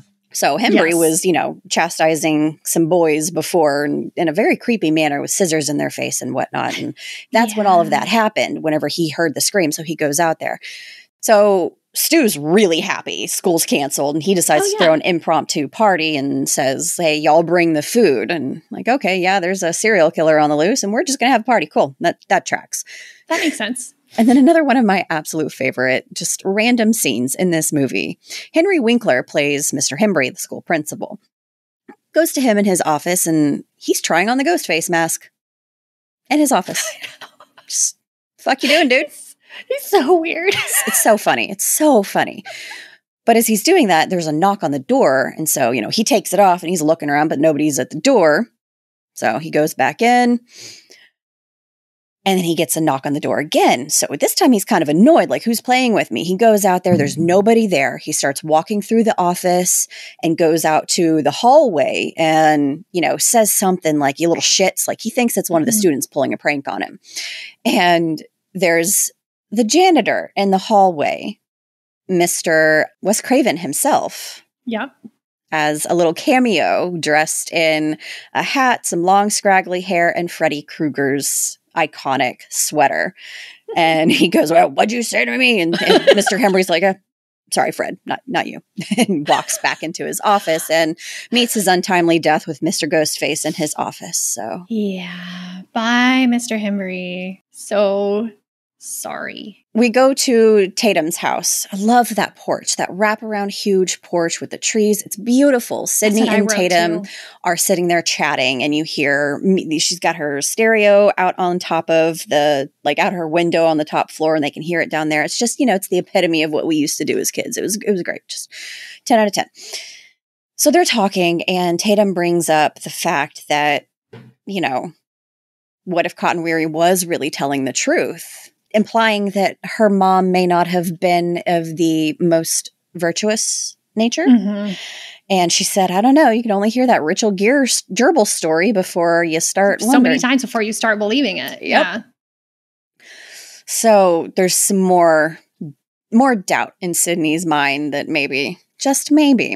So Hembry yes. was, you know, chastising some boys before in, in a very creepy manner with scissors in their face and whatnot. And that's yeah. when all of that happened, whenever he heard the scream. So he goes out there. So Stu's really happy. School's canceled. And he decides oh, yeah. to throw an impromptu party and says, hey, y'all bring the food. And like, okay, yeah, there's a serial killer on the loose and we're just going to have a party. Cool. That, that tracks. That makes sense. And then another one of my absolute favorite, just random scenes in this movie. Henry Winkler plays Mister Hembry, the school principal. Goes to him in his office, and he's trying on the Ghostface mask. In his office. Just, fuck you doing, dude? He's so weird. it's, it's so funny. It's so funny. But as he's doing that, there's a knock on the door. And so, you know, he takes it off, and he's looking around, but nobody's at the door. So he goes back in. And then he gets a knock on the door again. So this time he's kind of annoyed, like, who's playing with me? He goes out there. There's nobody there. He starts walking through the office and goes out to the hallway and, you know, says something like, you little shits. Like, he thinks it's one of the mm-hmm. students pulling a prank on him. And there's the janitor in the hallway, Mister Wes Craven himself. Yep. As a little cameo, dressed in a hat, some long scraggly hair, and Freddy Krueger's iconic sweater. And he goes, well, what'd you say to me? And, and Mister Hembry's like, uh, sorry, Fred, not not you. And walks back into his office and meets his untimely death with Mister Ghostface in his office. So yeah. Bye, Mister Hembry. So sorry. We go to Tatum's house. I love that porch, that wraparound huge porch with the trees. It's beautiful. Sydney and Tatum too. Are sitting there chatting, and you hear, she's got her stereo out on top of the, like out her window on the top floor, and they can hear it down there. It's just, you know, it's the epitome of what we used to do as kids. It was, it was great. Just ten out of ten. So they're talking, and Tatum brings up the fact that, you know, what if Cotton Weary was really telling the truth? Implying that her mom may not have been of the most virtuous nature. Mm-hmm. And she said, I don't know, you can only hear that Rachel Gere gerbil story before you start so wondering. many times before you start believing it. Yep. Yeah. So there's some more, more doubt in Sydney's mind that maybe, just maybe.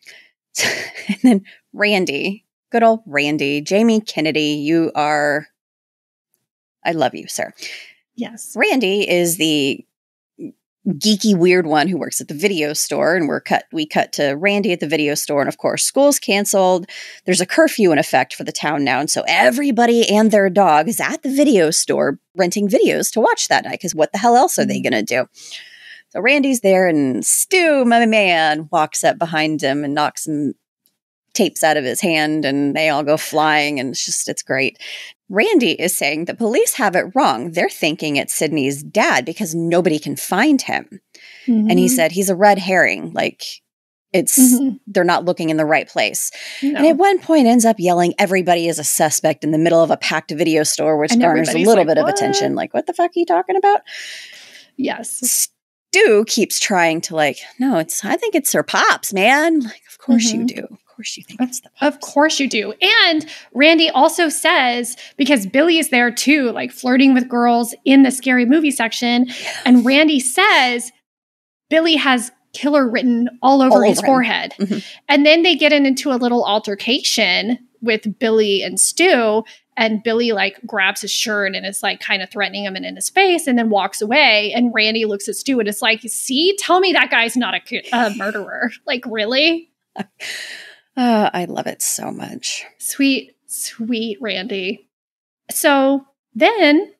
And then Randy, good old Randy, Jamie Kennedy, you are, I love you, sir. Yes. Randy is the geeky weird one who works at the video store, and we're cut we cut to Randy at the video store, and of course school's canceled. There's a curfew in effect for the town now, and so everybody and their dog is at the video store renting videos to watch that night, because what the hell else are they gonna do? So Randy's there, and Stu, my man, walks up behind him and knocks some tapes out of his hand, and they all go flying, and it's just, it's great. Randy is saying the police have it wrong. They're thinking it's Sydney's dad because nobody can find him. Mm-hmm. And he said he's a red herring. Like, it's, mm-hmm. they're not looking in the right place. No. And at one point ends up yelling, everybody is a suspect in the middle of a packed video store, which and garners a little like, bit what? of attention. Like, what the fuck are you talking about? Yes. Stu keeps trying to like, no, it's, I think it's her pops, man. Like, of course mm-hmm. you do. Of course you think it's the pops. Of course you do. And Randy also says, because Billy is there too, like flirting with girls in the scary movie section. And Randy says Billy has killer written all over all his over forehead. Mm-hmm. And then they get in into a little altercation with Billy and Stu. And Billy like grabs his shirt and is like kind of threatening him and in his face, and then walks away. And Randy looks at Stu and is like, see, tell me that guy's not a, a murderer. Like, really? Uh, I love it so much. Sweet, sweet Randy. So then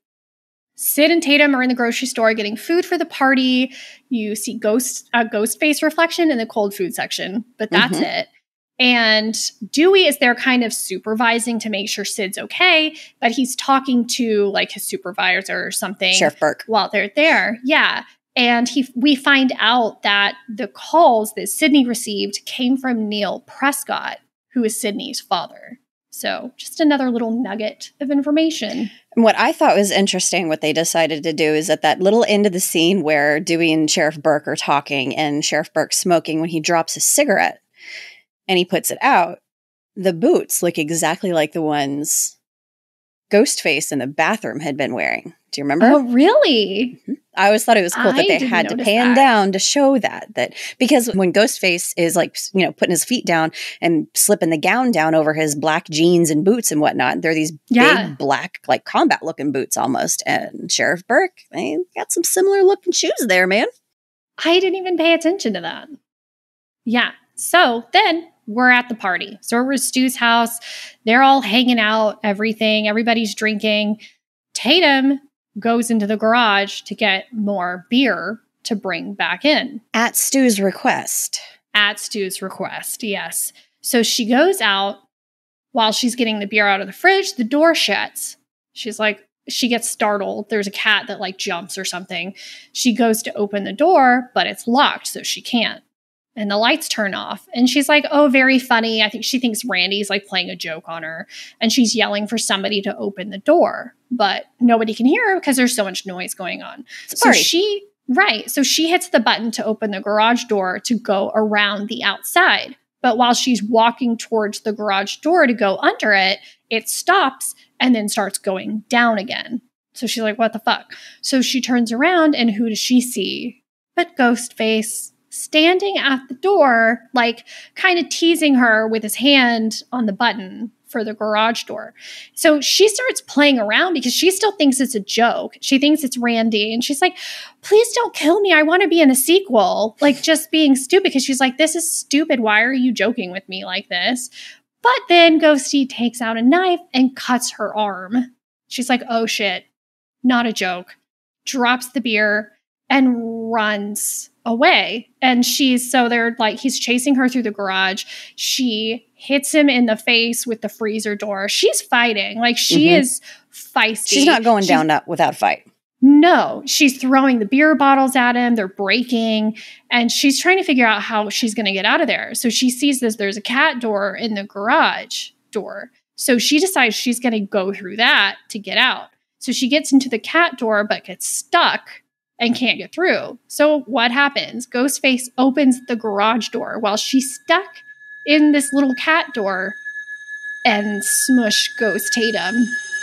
Sid and Tatum are in the grocery store getting food for the party. You see ghost a ghost face reflection in the cold food section, but that's mm-hmm. it. And Dewey is there kind of supervising to make sure Sid's okay, but he's talking to like his supervisor or something. Sheriff Burke. While they're there. Yeah. And he, we find out that the calls that Sydney received came from Neil Prescott, who is Sydney's father. So just another little nugget of information. And what I thought was interesting, what they decided to do is at that little end of the scene where Dewey and Sheriff Burke are talking and Sheriff Burke's smoking, when he drops his cigarette and he puts it out, the boots look exactly like the ones Ghostface in the bathroom had been wearing. Do you remember? Oh, really? Mm-hmm. I always thought it was cool I that they had to pan that. down to show that. That because when Ghostface is like, you know, putting his feet down and slipping the gown down over his black jeans and boots and whatnot, they're these yeah. big black, like combat looking boots almost. And Sheriff Burke, they got some similar looking shoes there, man. I didn't even pay attention to that. Yeah. So then we're at the party. So we're at Stu's house. They're all hanging out, everything. Everybody's drinking. Tatum goes into the garage to get more beer to bring back in. At Stu's request. At Stu's request, yes. So she goes out. While she's getting the beer out of the fridge, the door shuts. She's like, she gets startled. There's a cat that like jumps or something. She goes to open the door, but it's locked, so she can't. And the lights turn off. And she's like, oh, very funny. I think she thinks Randy's like playing a joke on her. And she's yelling for somebody to open the door. But nobody can hear her because there's so much noise going on. Sorry. So she, right. So she hits the button to open the garage door to go around the outside. But while she's walking towards the garage door to go under it, it stops and then starts going down again. So she's like, what the fuck? So she turns around and who does she see? But Ghostface. Standing at the door, like kind of teasing her with his hand on the button for the garage door. So she starts playing around because she still thinks it's a joke. She thinks it's Randy. And she's like, please don't kill me. I want to be in a sequel. Like, just being stupid, because she's like, this is stupid. Why are you joking with me like this? But then Ghosty takes out a knife and cuts her arm. She's like, oh shit, not a joke. Drops the beer and runs away. And she's, so they're like, he's chasing her through the garage. She hits him in the face with the freezer door. She's fighting. Like, she mm-hmm. is feisty. She's not going she's, down up without a fight. No, she's throwing the beer bottles at him. They're breaking. And she's trying to figure out how she's going to get out of there. So she sees this, there's a cat door in the garage door. So she decides she's going to go through that to get out. So she gets into the cat door, but gets stuck and can't get through. So what happens? Ghostface opens the garage door while she's stuck in this little cat door and smush Ghost Tatum.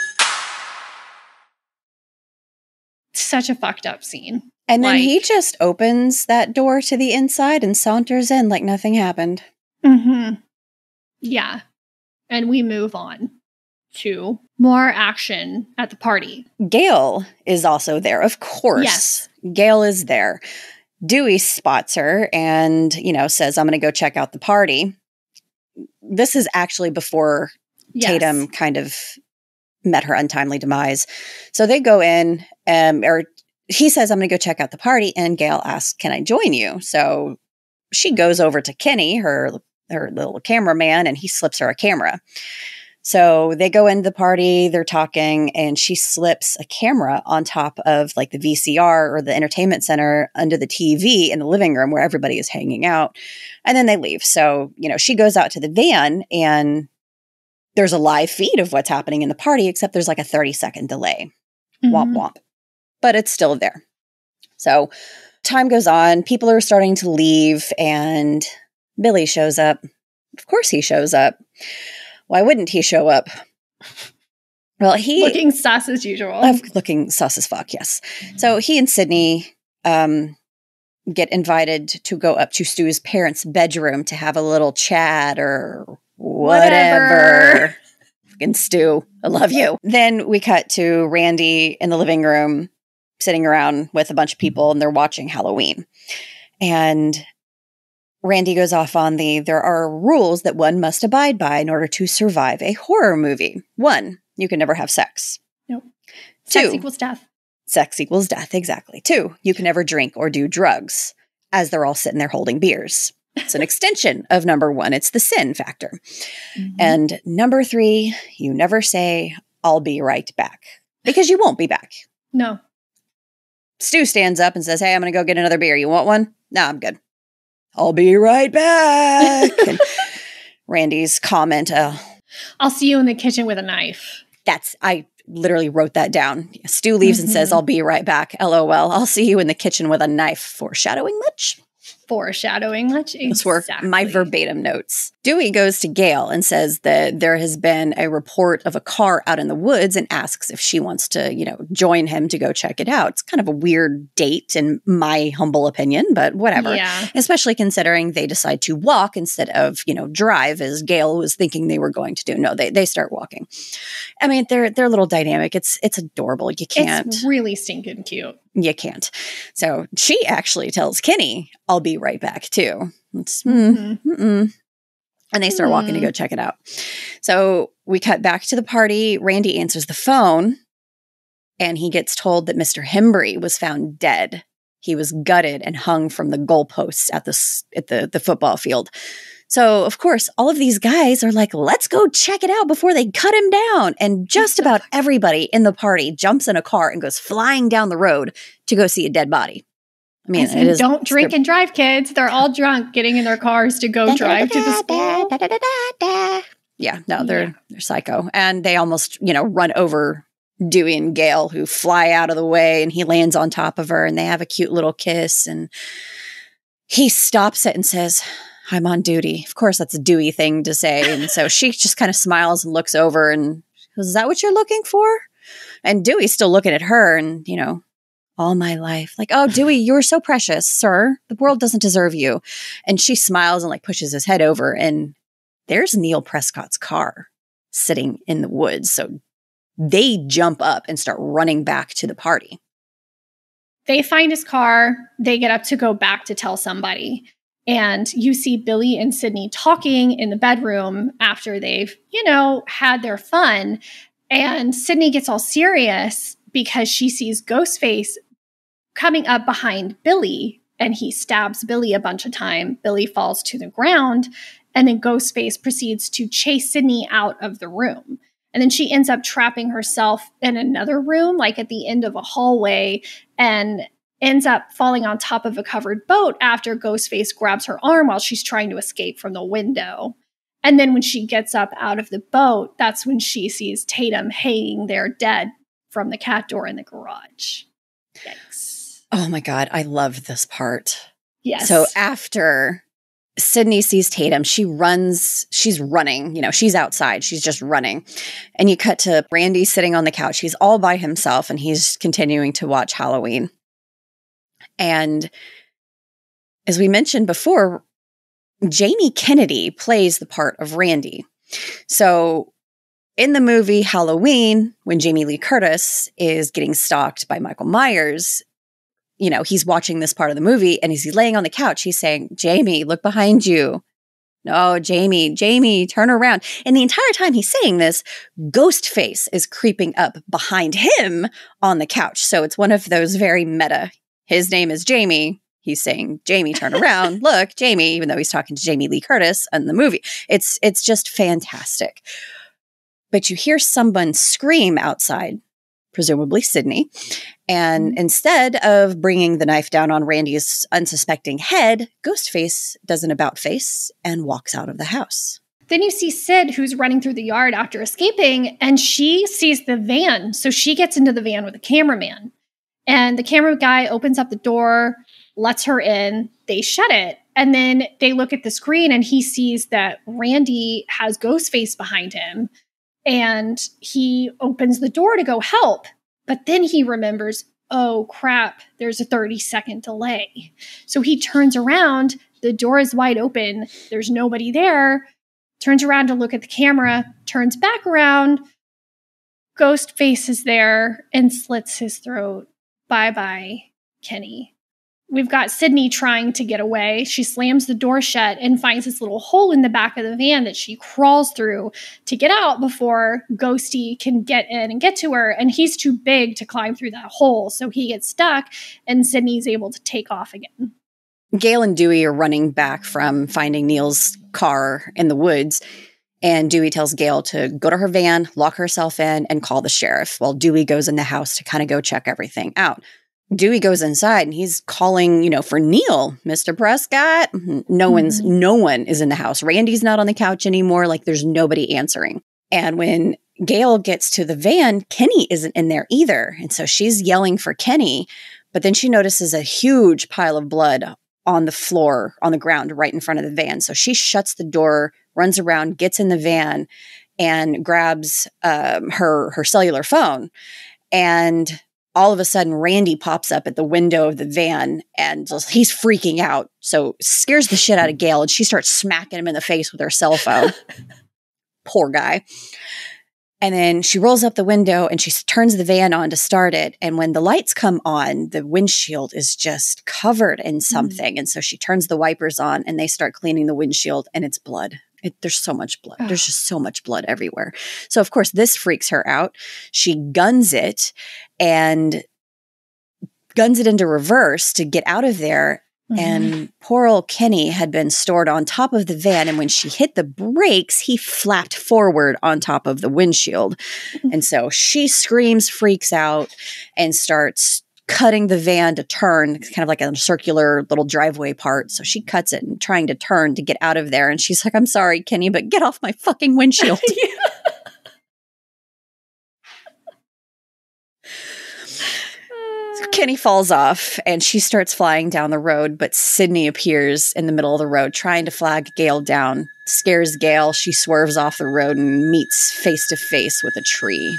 Such a fucked up scene. And then like, he just opens that door to the inside and saunters in like nothing happened. Mm-hmm. Yeah. And we move on to more action at the party. Gail is also there, of course. Yes. Gail is there. Dewey spots her and, you know, says, I'm going to go check out the party. This is actually before yes. Tatum kind of met her untimely demise. So they go in, um, or he says, I'm going to go check out the party. And Gail asks, can I join you? So she goes over to Kenny, her, her little cameraman, and he slips her a camera. So they go into the party, they're talking, and she slips a camera on top of like the V C R or the entertainment center under the T V in the living room where everybody is hanging out. And then they leave. So, you know, she goes out to the van and there's a live feed of what's happening in the party, except there's like a thirty second delay. Mm-hmm. Womp womp. But it's still there. So time goes on. People are starting to leave and Billy shows up. Of course he shows up. Why wouldn't he show up? Well, he... Looking sus as usual. Uh, looking sus as fuck, yes. So he and Sydney um, get invited to go up to Stu's parents' bedroom to have a little chat or whatever. whatever. Fucking Stu, I love you. Then we cut to Randy in the living room sitting around with a bunch of people and they're watching Halloween. And Randy goes off on the, there are rules that one must abide by in order to survive a horror movie. One, you can never have sex. Nope. Two, sex equals death. Sex equals death, exactly. Two, you can never drink or do drugs, as they're all sitting there holding beers. It's an extension of number one. It's the sin factor. Mm-hmm. And number three, you never say, I'll be right back. Because you won't be back. No. Stu stands up and says, hey, I'm going to go get another beer. You want one? No, I'm good. I'll be right back. And Randy's comment, uh, I'll see you in the kitchen with a knife. That's, I literally wrote that down. Stu leaves mm-hmm. and says, I'll be right back. LOL. I'll see you in the kitchen with a knife. Foreshadowing much? Foreshadowing much? Exactly. Those were my verbatim notes. Dewey goes to Gail and says that there has been a report of a car out in the woods and asks if she wants to, you know, join him to go check it out. It's kind of a weird date in my humble opinion, but whatever. Yeah. Especially considering they decide to walk instead of, you know, drive as Gail was thinking they were going to do. No, they they start walking. I mean, they're they're a little dynamic. It's it's adorable. You can't. It's really stinking cute. You can't. So she actually tells Kenny, I'll be right back too. It's, mm, mm-mm. And they start mm. walking to go check it out. So we cut back to the party. Randy answers the phone and he gets told that Mister Hembry was found dead. He was gutted and hung from the goalposts at the, at the, the football field. So, of course, all of these guys are like, let's go check it out before they cut him down. And just about everybody in the party jumps in a car and goes flying down the road to go see a dead body. I mean, it is, don't drink and drive, kids. They're all drunk getting in their cars to go drive to the school. Yeah, no, they're yeah. they're psycho. And they almost, you know, run over Dewey and Gail, who fly out of the way, and he lands on top of her, and they have a cute little kiss. And he stops it and says, I'm on duty. Of course, that's a Dewey thing to say. And so she just kind of smiles and looks over and goes, is that what you're looking for? And Dewey's still looking at her and, you know, all my life. Like, oh, Dewey, you're so precious, sir. The world doesn't deserve you. And she smiles and like pushes his head over and there's Neil Prescott's car. sitting in the woods. So they jump up and start running back to the party. They find his car. They get up to go back to tell somebody. And you see Billy and Sydney talking in the bedroom after they've, you know, had their fun. And Sydney gets all serious because she sees Ghostface coming up behind Billy, and he stabs Billy a bunch of times. Billy falls to the ground, and then Ghostface proceeds to chase Sydney out of the room. And then she ends up trapping herself in another room, like at the end of a hallway, and ends up falling on top of a covered boat after Ghostface grabs her arm while she's trying to escape from the window. And then when she gets up out of the boat, that's when she sees Tatum hanging there dead from the cat door in the garage. Yikes. Oh my God, I love this part. Yes. So after Sydney sees Tatum, she runs, she's running, you know, she's outside, she's just running. And you cut to Randy sitting on the couch. He's all by himself and he's continuing to watch Halloween. And as we mentioned before, Jamie Kennedy plays the part of Randy. So in the movie Halloween, when Jamie Lee Curtis is getting stalked by Michael Myers, you know, he's watching this part of the movie and as he's laying on the couch, he's saying, Jamie, look behind you. No, Jamie, Jamie, turn around. And the entire time he's saying this, Ghostface is creeping up behind him on the couch. So it's one of those very meta. His name is Jamie. He's saying, Jamie, turn around. Look, Jamie, even though he's talking to Jamie Lee Curtis in the movie. It's it's just fantastic. But you hear someone scream outside, presumably Sydney. And instead of bringing the knife down on Randy's unsuspecting head, Ghostface does an about face and walks out of the house. Then you see Sid, who's running through the yard after escaping, and she sees the van. So she gets into the van with a cameraman. And the camera guy opens up the door, lets her in, they shut it, and then they look at the screen and he sees that Randy has Ghostface behind him, and he opens the door to go help, but then he remembers, oh crap, there's a thirty second delay. So he turns around, the door is wide open, there's nobody there, turns around to look at the camera, turns back around, Ghostface is there and slits his throat. Bye-bye, Kenny. We've got Sydney trying to get away. She slams the door shut and finds this little hole in the back of the van that she crawls through to get out before Ghosty can get in and get to her. And he's too big to climb through that hole, so he gets stuck and Sydney's able to take off again. Gail and Dewey are running back from finding Neil's car in the woods. And Dewey tells Gail to go to her van, lock herself in, and call the sheriff, while Dewey goes in the house to kind of go check everything out. Dewey goes inside and he's calling, you know, for Neil, Mister Prescott. No mm-hmm. one's, no one is in the house. Randy's not on the couch anymore. Like there's nobody answering. And when Gail gets to the van, Kenny isn't in there either. And so she's yelling for Kenny, but then she notices a huge pile of blood on the floor, on the ground, right in front of the van. So she shuts the door, runs around, gets in the van, and grabs um, her her cellular phone. And all of a sudden, Randy pops up at the window of the van, and just, he's freaking out. So scares the shit out of Gail, and she starts smacking him in the face with her cell phone. Poor guy. And then she rolls up the window and she turns the van on to start it. And when the lights come on, the windshield is just covered in something. Mm. And so she turns the wipers on and they start cleaning the windshield and it's blood. It, there's so much blood. Oh. There's just so much blood everywhere. So, of course, this freaks her out. She guns it and guns it into reverse to get out of there. Mm-hmm. And poor old Kenny had been stored on top of the van. And when she hit the brakes, he flapped forward on top of the windshield. Mm-hmm. And so she screams, freaks out, and starts cutting the van to turn. It's kind of like a circular little driveway part. So she cuts it and trying to turn to get out of there. And she's like, I'm sorry, Kenny, but get off my fucking windshield. Kenny falls off and she starts flying down the road, but Sydney appears in the middle of the road trying to flag Gail down. Scares Gail. She swerves off the road and meets face to face with a tree.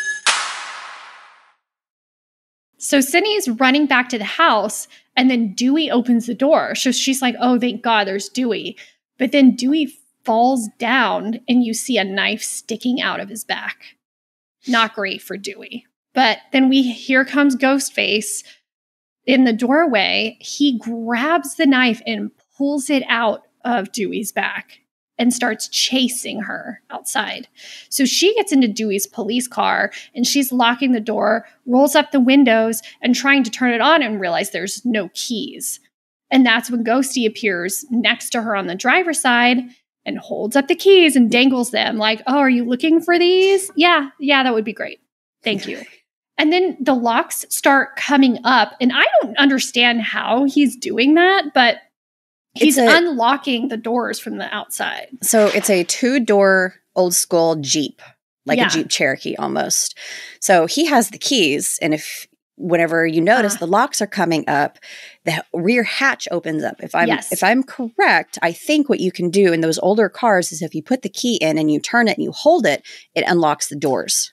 So Sydney's running back to the house and then Dewey opens the door. So she's like, oh, thank God there's Dewey. But then Dewey falls down and you see a knife sticking out of his back. Not great for Dewey. But then we here comes Ghostface in the doorway. He grabs the knife and pulls it out of Dewey's back and starts chasing her outside. So she gets into Dewey's police car and she's locking the door, rolls up the windows and trying to turn it on and realize there's no keys. And that's when Ghosty appears next to her on the driver's side and holds up the keys and dangles them like, oh, are you looking for these? Yeah, yeah, that would be great. Thank you. And then the locks start coming up. And I don't understand how he's doing that, but he's a, unlocking the doors from the outside. So it's a two-door old school Jeep, like Yeah. a Jeep Cherokee almost. So he has the keys. And if whenever you notice Ah. the locks are coming up, the rear hatch opens up. If I'm Yes. if I'm correct, I think what you can do in those older cars is if you put the key in and you turn it and you hold it, it unlocks the doors.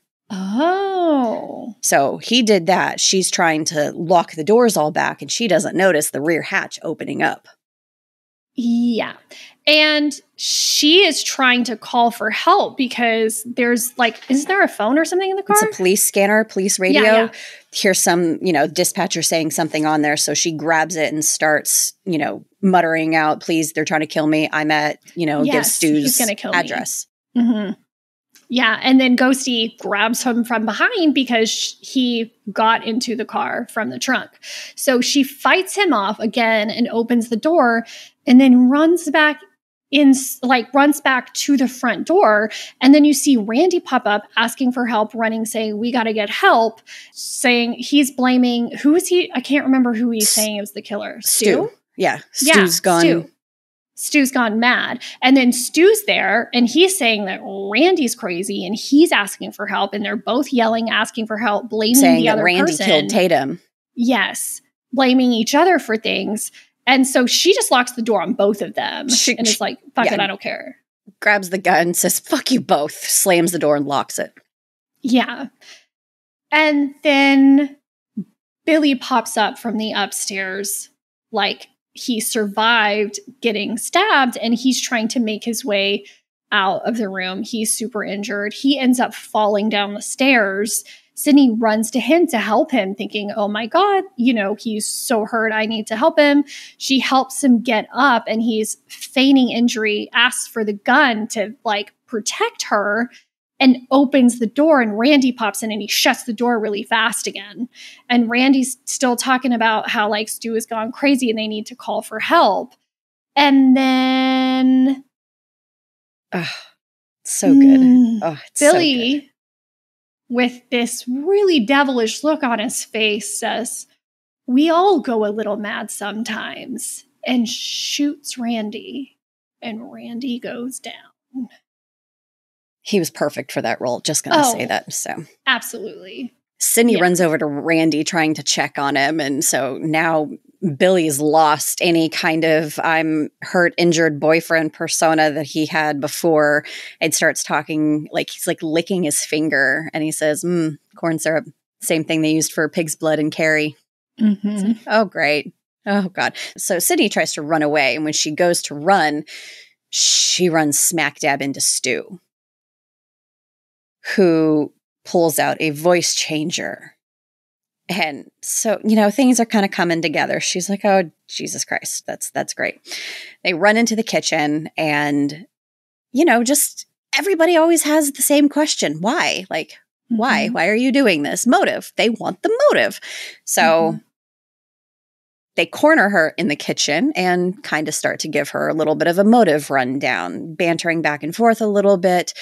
Oh. So he did that. She's trying to lock the doors all back and she doesn't notice the rear hatch opening up. Yeah. And she is trying to call for help because there's like, is there a phone or something in the car? It's a police scanner, police radio. Yeah, yeah. Here's some, you know, dispatcher saying something on there. So she grabs it and starts, you know, muttering out, please, they're trying to kill me. I'm at, you know, give Yes, he's Stu's gonna kill me. address. Mm-hmm. Yeah. And then Ghosty grabs him from behind because sh- he got into the car from the trunk. So she fights him off again and opens the door and then runs back in, like runs back to the front door. And then you see Randy pop up asking for help, running, saying, we got to get help, saying he's blaming, who is he? I can't remember who he's saying is the killer. Stu? Stu. Yeah. Yeah, Stu's gone. Stu. Stu's gone mad. And then Stu's there and he's saying that Randy's crazy and he's asking for help. And they're both yelling, asking for help, blaming Saying the that other Randy person. killed Tatum. Yes. Blaming each other for things. And so she just locks the door on both of them She- and is like, fuck yeah. it, I don't care. Grabs the gun, says, fuck you both, slams the door and locks it. Yeah. And then Billy pops up from the upstairs like he survived getting stabbed and he's trying to make his way out of the room. He's super injured. He ends up falling down the stairs. Sydney runs to him to help him, thinking, oh my God, you know, he's so hurt. I need to help him. She helps him get up and he's feigning injury, asks for the gun to like protect her and opens the door. And Randy pops in and he shuts the door really fast again. And Randy's still talking about how like Stu has gone crazy and they need to call for help. And then Oh, so good. Mm, Oh, it's so Billy, good. with this really devilish look on his face, says, we all go a little mad sometimes, and shoots Randy. And Randy goes down. He was perfect for that role. Just going to Oh. say that. So Absolutely. Sydney Yeah. runs over to Randy trying to check on him. And so now Billy's lost any kind of I'm hurt, injured boyfriend persona that he had before and starts talking like he's like licking his finger. And he says, mm, corn syrup, same thing they used for pig's blood and Carrie. Mm-hmm. Oh, great. Oh, God. So Sydney tries to run away. And when she goes to run, she runs smack dab into Stu, who pulls out a voice changer. And so, you know, things are kind of coming together. She's like, oh, Jesus Christ, that's that's great. They run into the kitchen and, you know, just everybody always has the same question. Why? Like, why? Mhm. Why are you doing this? Motive. They want the motive. So Mhm. they corner her in the kitchen and kind of start to give her a little bit of a motive rundown, bantering back and forth a little bit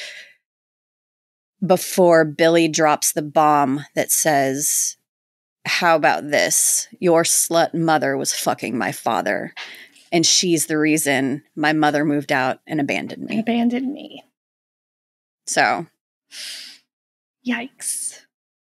before Billy drops the bomb that says, how about this? Your slut mother was fucking my father, and she's the reason my mother moved out and abandoned me. Abandoned me. So Yikes.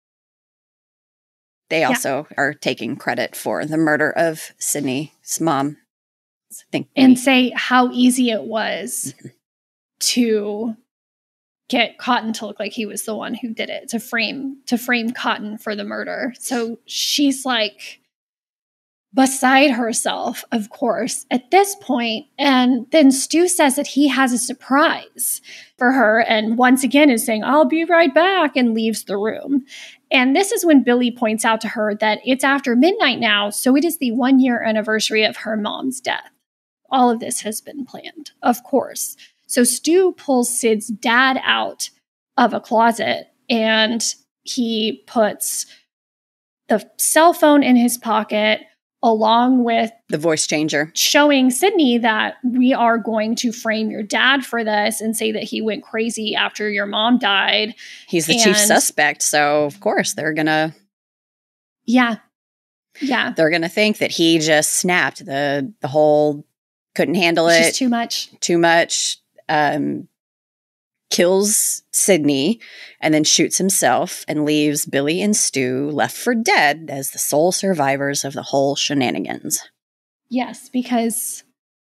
they Yeah. also are taking credit for the murder of Sydney's mom. I think we- And say how easy it was to get Cotton to look like he was the one who did it, to frame to frame Cotton for the murder. So she's like beside herself, of course, at this point. And then Stu says that he has a surprise for her. And once again is saying, I'll be right back, and leaves the room. And this is when Billy points out to her that it's after midnight now. So it is the one year anniversary of her mom's death. All of this has been planned, of course. So Stu pulls Sid's dad out of a closet, and he puts the cell phone in his pocket, along with the voice changer, showing Sydney that we are going to frame your dad for this and say that he went crazy after your mom died. He's the and, chief suspect. So of course they're going to. Yeah. Yeah. They're going to think that he just snapped the, the whole, couldn't handle it's it. Just too much. Too much. Um, kills Sydney and then shoots himself and leaves Billy and Stu left for dead as the sole survivors of the whole shenanigans. Yes, because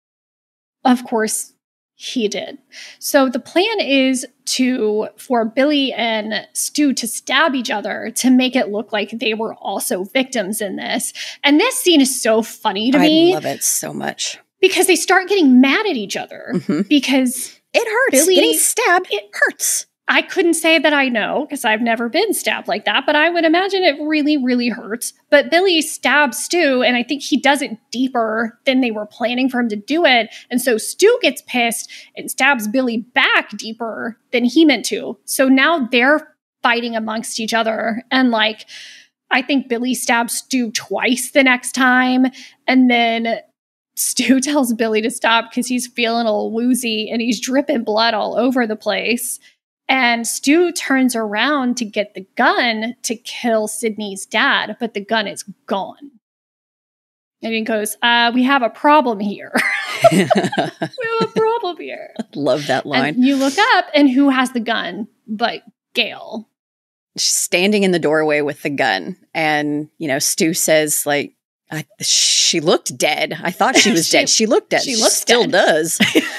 of course he did. So the plan is to for Billy and Stu to stab each other to make it look like they were also victims in this. And this scene is so funny to I me. I love it so much. Because they start getting mad at each other. Mm-hmm. Because it hurts. Billy, getting stabbed, it hurts. I couldn't say that I know because I've never been stabbed like that, but I would imagine it really, really hurts. But Billy stabs Stu, and I think he does it deeper than they were planning for him to do it. And so Stu gets pissed and stabs Billy back deeper than he meant to. So now they're fighting amongst each other. And like, I think Billy stabs Stu twice the next time. And then Stu tells Billy to stop because he's feeling a little woozy and he's dripping blood all over the place. And Stu turns around to get the gun to kill Sydney's dad, but the gun is gone. And he goes, uh, we have a problem here. We have a problem here. Love that line. And you look up, and who has the gun but Gail? She's standing in the doorway with the gun. And, you know, Stu says, like, I, she looked dead. I thought she was she, dead. She looked dead. She, she looks still dead. does.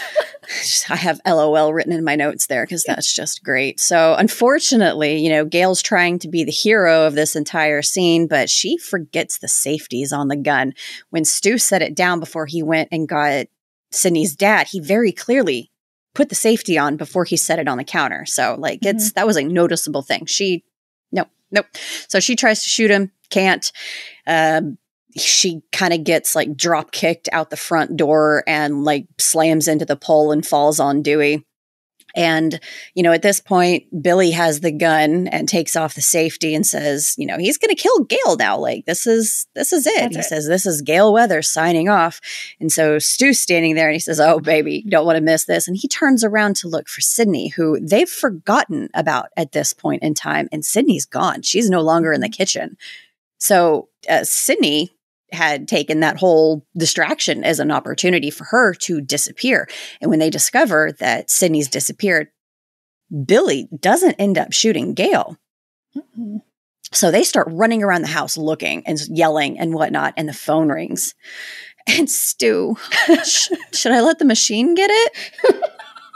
I have L O L written in my notes there because that's just great. So unfortunately, you know, Gail's trying to be the hero of this entire scene, but she forgets the safeties on the gun. When Stu set it down before he went and got Sydney's dad, he very clearly put the safety on before he set it on the counter. So like mm-hmm. it's that was a noticeable thing. She, no, nope. So she tries to shoot him, can't. Um, she kind of gets like drop kicked out the front door and like slams into the pole and falls on Dewey. And, you know, at this point, Billy has the gun and takes off the safety and says, you know, he's going to kill Gail now. Like, this is, this is it. That's he it. says, this is Gail Weathers signing off. And so Stu's standing there and he says, oh, baby, you don't want to miss this. And he turns around to look for Sydney, who they've forgotten about at this point in time. And Sydney's gone. She's no longer in the kitchen. So uh, Sydney had taken that whole distraction as an opportunity for her to disappear. And when they discover that Sydney's disappeared, Billy doesn't end up shooting Gail. Mm-hmm. So they start running around the house looking and yelling and whatnot, and the phone rings. And Stu, sh- should I let the machine get it?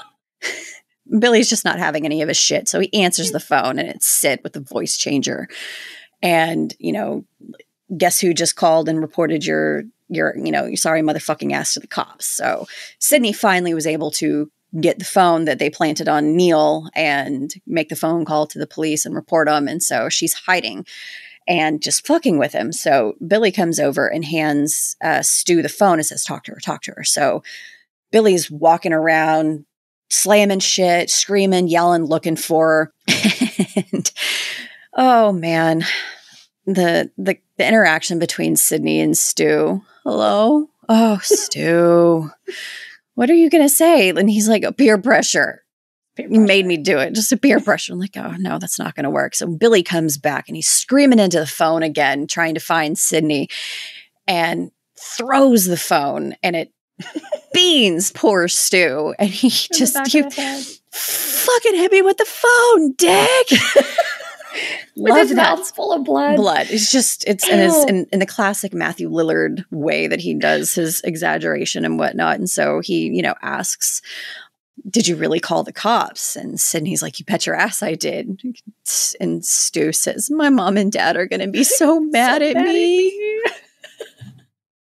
Billy's just not having any of his shit. So he answers the phone, and it's Sid with the voice changer. And, you know, guess who just called and reported your, your, you know, your sorry motherfucking ass to the cops. So Sydney finally was able to get the phone that they planted on Neil and make the phone call to the police and report him. And so she's hiding and just fucking with him. So Billy comes over and hands uh, Stu the phone and says, talk to her, talk to her. So Billy's walking around, slamming shit, screaming, yelling, looking for her. And, oh man, the, the, the interaction between Sydney and Stu. Hello? Oh, Stu. What are you going to say? And he's like, peer pressure. Peer pressure. You made me do it. Just a peer pressure. I'm like, oh, no, that's not going to work. So Billy comes back and he's screaming into the phone again, trying to find Sydney, and throws the phone, and it beans poor Stu. And he just he, fucking hit me with the phone, dick. With Love his that. mouth's full of blood. Blood. It's just, it's in, his, in, in the classic Matthew Lillard way that he does his exaggeration and whatnot. And so he, you know, asks, did you really call the cops? And Sydney's like, you bet your ass I did. And Stu says, my mom and dad are going to be so mad, so at, mad me. at me.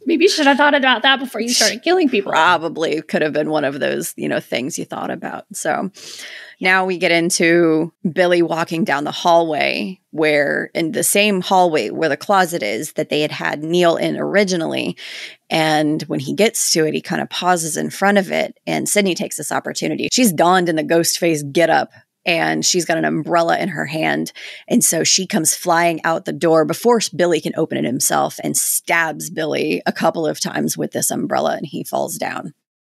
Maybe you should have thought about that before you started killing people. Probably could have been one of those, you know, things you thought about. So now we get into Billy walking down the hallway where in the same hallway where the closet is that they had had Neil in originally. And when he gets to it, he kind of pauses in front of it. And Sydney takes this opportunity. She's donned in the ghost face getup. And she's got an umbrella in her hand. And so she comes flying out the door before Billy can open it himself and stabs Billy a couple of times with this umbrella, and he falls down.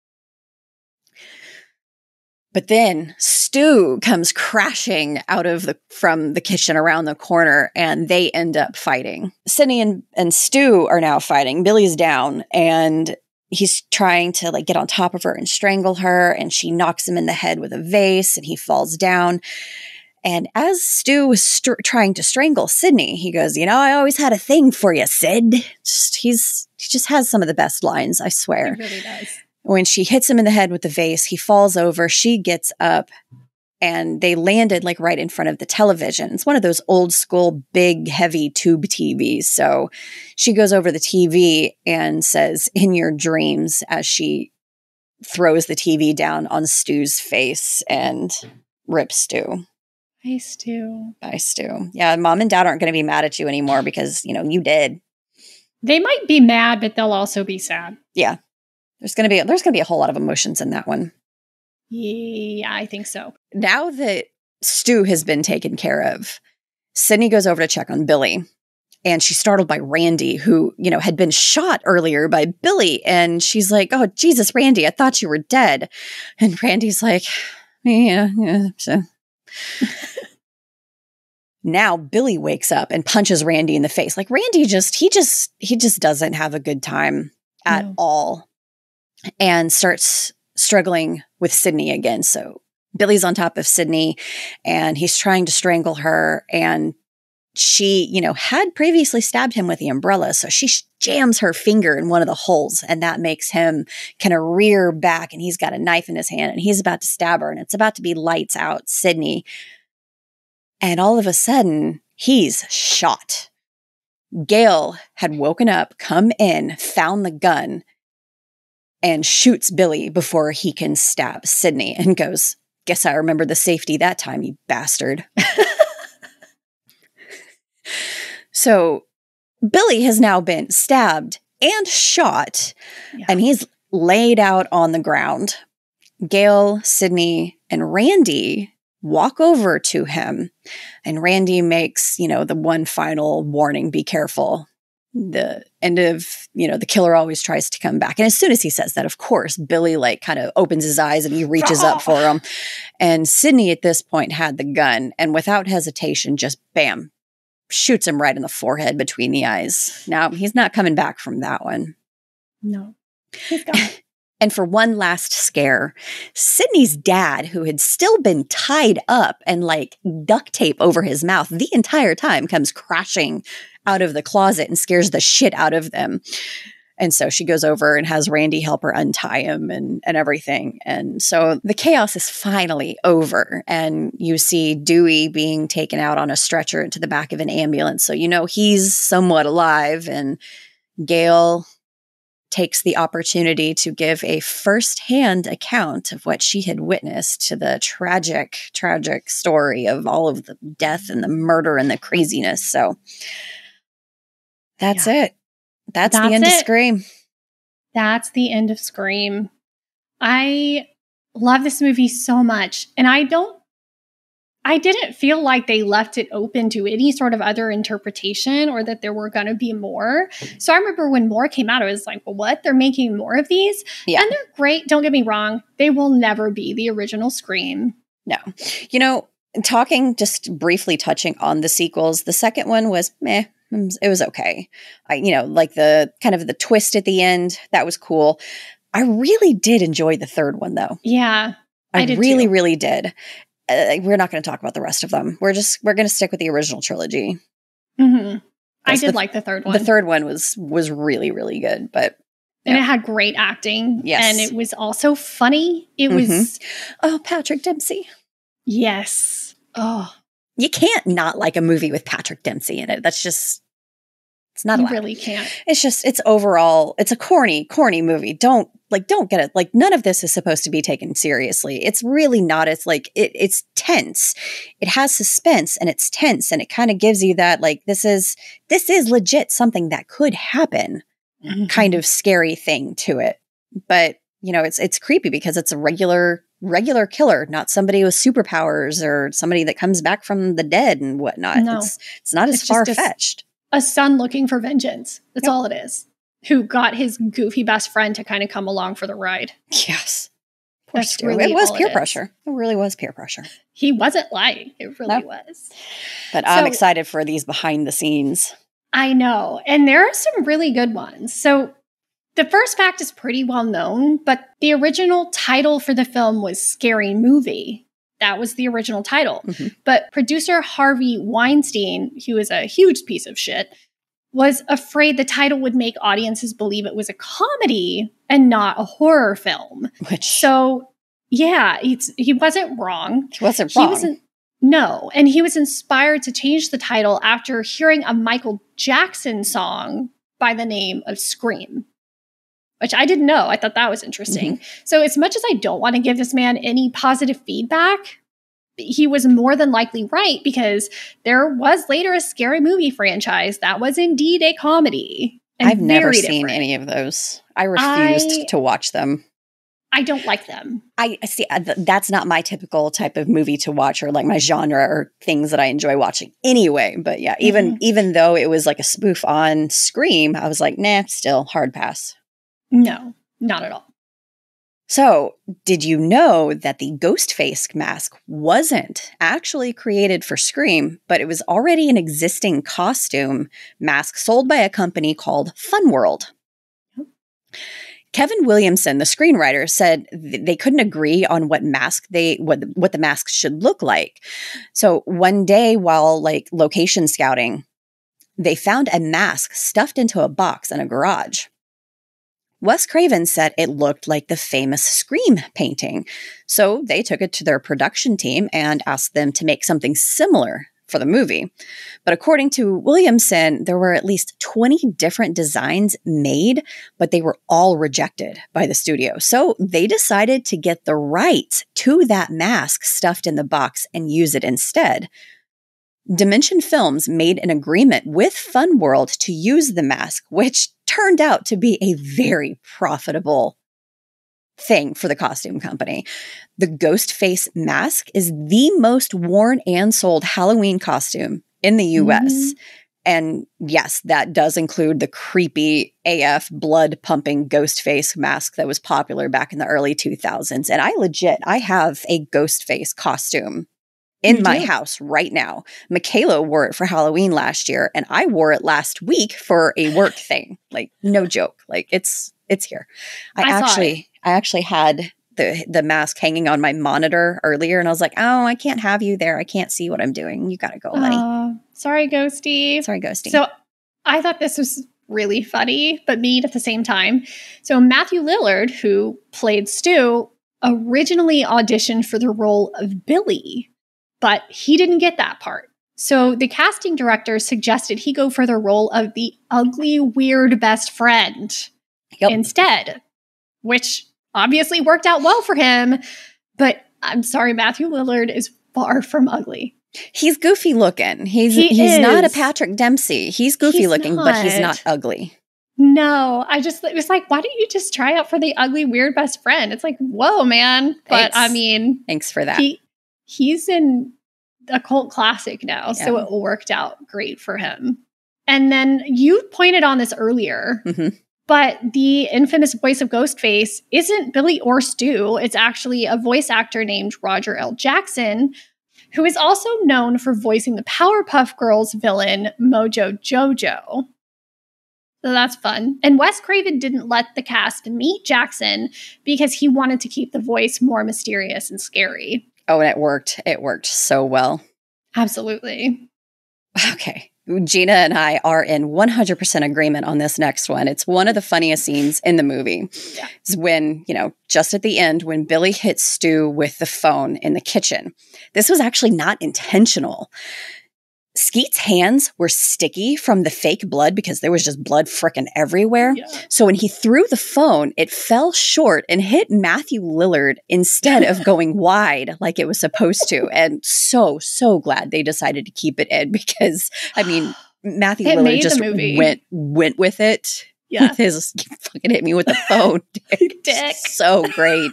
But then Stu comes crashing out of the from the kitchen around the corner, and they end up fighting. Sydney and, and Stu are now fighting. Billy's down, and he's trying to like get on top of her and strangle her, and she knocks him in the head with a vase, and he falls down. And as Stu was st- trying to strangle Sydney, he goes, "You know, I always had a thing for you, Sid." Just, he's he just has some of the best lines, I swear. He really does. When she hits him in the head with the vase, he falls over. She gets up, and they landed like right in front of the television. It's one of those old school, big, heavy tube T Vs. So she goes over the T V and says, "In your dreams," as she throws the T V down on Stu's face and rips Stu. Bye, Stu. Bye, Stu. Yeah, mom and dad aren't going to be mad at you anymore because, you know, you did. They might be mad, but they'll also be sad. Yeah. There's going to be there's going to be a whole lot of emotions in that one. Yeah, I think so. Now that Stu has been taken care of, Sydney goes over to check on Billy, and she's startled by Randy, who, you know, had been shot earlier by Billy. And she's like, "Oh, Jesus, Randy, I thought you were dead." And Randy's like, yeah, yeah. So. Now Billy wakes up and punches Randy in the face. Like Randy just, he just, he just doesn't have a good time at No. all, and starts struggling with Sydney again. So Billy's on top of Sydney, and he's trying to strangle her. And she, you know, had previously stabbed him with the umbrella. So she jams her finger in one of the holes, and that makes him kind of rear back, and he's got a knife in his hand, and he's about to stab her, and it's about to be lights out Sydney. And all of a sudden, he's shot. Gail had woken up, come in, found the gun, and shoots Billy before he can stab Sydney, and goes, "Guess I remember the safety that time, you bastard." So Billy has now been stabbed and shot, Yeah. and he's laid out on the ground. Gail, Sydney, and Randy walk over to him, and Randy makes, you know, the one final warning, "Be careful." The end of, you know, the killer always tries to come back. And as soon as he says that, of course, Billy like kind of opens his eyes and he reaches up for him. And Sydney at this point had the gun, and without hesitation, just bam, shoots him right in the forehead between the eyes. Now, he's not coming back from that one. No. He's gone. And for one last scare, Sydney's dad, who had still been tied up and like duct tape over his mouth the entire time, comes crashing out of the closet and scares the shit out of them. And so she goes over and has Randy help her untie him and, and everything. And so the chaos is finally over. And you see Dewey being taken out on a stretcher into the back of an ambulance. So you know he's somewhat alive. And Gail takes the opportunity to give a firsthand account of what she had witnessed to the tragic, tragic story of all of the death and the murder and the craziness. So that's Yeah. it. That's, That's the end it. of Scream. That's the end of Scream. I love this movie so much. And I don't, I didn't feel like they left it open to any sort of other interpretation or that there were going to be more. So I remember when more came out, I was like, well, what? They're making more of these? Yeah. And they're great. Don't get me wrong. They will never be the original Scream. No. You know, talking, just briefly touching on the sequels, the second one was meh. It was okay. I, you know, like the kind of the twist at the end, that was cool. I really did enjoy the third one, though. Yeah. I, I did really, too. really did. Uh, we're not going to talk about the rest of them. We're just, we're going to stick with the original trilogy. Mm-hmm. I Yes, did the- like the third one. The third one was, was really, really good, but and yeah. it had great acting. Yes. And it was also funny. It Mhm. was, oh, Patrick Dempsey. yes. Oh, You can't not like a movie with Patrick Dempsey in it. That's just, It's not You allowed. really can't. It's just, it's overall, it's a corny, corny movie. Don't, like, don't get it. Like, none of this is supposed to be taken seriously. It's really not. It's like, it, it's tense. It has suspense and it's tense. And it kind of gives you that, like, this is, this is legit something that could happen mm-hmm. kind of scary thing to it. But, you know, it's, it's creepy because it's a regular, regular killer, not somebody with superpowers or somebody that comes back from the dead and whatnot. No. It's, it's not as far fetched. A son looking for vengeance. That's yep. all it is. Who got his goofy best friend to kind of come along for the ride. Yes. Poor That's Stu. really It was all peer it pressure. It really was peer pressure. He wasn't lying. It really no. was. But so, I'm excited for these behind the scenes. I know. And there are some really good ones. So the first fact is pretty well known, but the original title for the film was Scary Movie. That was the original title. Mm-hmm. But producer Harvey Weinstein, who is a huge piece of shit, was afraid the title would make audiences believe it was a comedy and not a horror film. Which, so, yeah, it's, he wasn't wrong. He wasn't wrong. He wasn't, no. And he was inspired to change the title after hearing a Michael Jackson song by the name of Scream, which I didn't know. I thought that was interesting. Mm-hmm. So as much as I don't want to give this man any positive feedback, he was more than likely right because there was later a Scary Movie franchise that was indeed a comedy. I've never seen any of those. I refused I, to watch them. I don't like them. I see. That's not my typical type of movie to watch or like my genre or things that I enjoy watching anyway. But yeah, even, mm-hmm. even though it was like a spoof on Scream, I was like, nah, still hard pass. No, not at all. So, did you know that the Ghostface mask wasn't actually created for Scream, but it was already an existing costume mask sold by a company called Funworld? Yep. Kevin Williamson, the screenwriter, said th- they couldn't agree on what mask they what what the mask should look like. So, one day while like location scouting, they found a mask stuffed into a box in a garage. Wes Craven said it looked like the famous Scream painting, so they took it to their production team and asked them to make something similar for the movie. But according to Williamson, there were at least twenty different designs made, but they were all rejected by the studio. So they decided to get the rights to that mask stuffed in the box and use it instead. Dimension Films made an agreement with Funworld to use the mask, which turned out to be a very profitable thing for the costume company. The Ghostface mask is the most worn and sold Halloween costume in the U S. Mm-hmm. And yes, that does include the creepy A F blood-pumping Ghostface mask that was popular back in the early two thousands. And I legit, I have a Ghostface costume in my house right now. Michaela wore it for Halloween last year, and I wore it last week for a work thing. Like, no joke. Like, it's it's here. I, I actually I actually had the the mask hanging on my monitor earlier, and I was like, oh, I can't have you there. I can't see what I'm doing. You gotta go, honey. Uh, sorry, Ghosty. Sorry, Ghosty. So I thought this was really funny, but mean at the same time. So Matthew Lillard, who played Stu, originally auditioned for the role of Billy, but he didn't get that part. So the casting director suggested he go for the role of the ugly, weird best friend yep. instead, which obviously worked out well for him. But I'm sorry, Matthew Lillard is far from ugly. He's goofy looking. He's he he's is. not a Patrick Dempsey. He's goofy he's looking, not. but he's not ugly. No, I just, it was like, why don't you just try out for the ugly, weird best friend? It's like, whoa, man. But Thanks. I mean, thanks for that. He, he's in a cult classic now, Yeah. so it worked out great for him. And then you pointed on this earlier, Mm-hmm. but the infamous voice of Ghostface isn't Billy or Stu. It's actually a voice actor named Roger L. Jackson, who is also known for voicing the Powerpuff Girls villain Mojo Jojo. So that's fun. And Wes Craven didn't let the cast meet Jackson because he wanted to keep the voice more mysterious and scary. Oh, and it worked. It worked so well. Absolutely. Okay. Gina and I are in one hundred percent agreement on this next one. It's one of the funniest scenes in the movie. Yeah. It's when, you know, just at the end, when Billy hits Stu with the phone in the kitchen. This was actually not intentional. Skeet's hands were sticky from the fake blood because there was just blood frickin' everywhere. Yeah. So when he threw the phone, it fell short and hit Matthew Lillard instead of going wide like it was supposed to. And so, so glad they decided to keep it in because, I mean, Matthew it Lillard just went went with it. Yeah. With his, you fucking hit me with the phone. Dick. Dick. So great.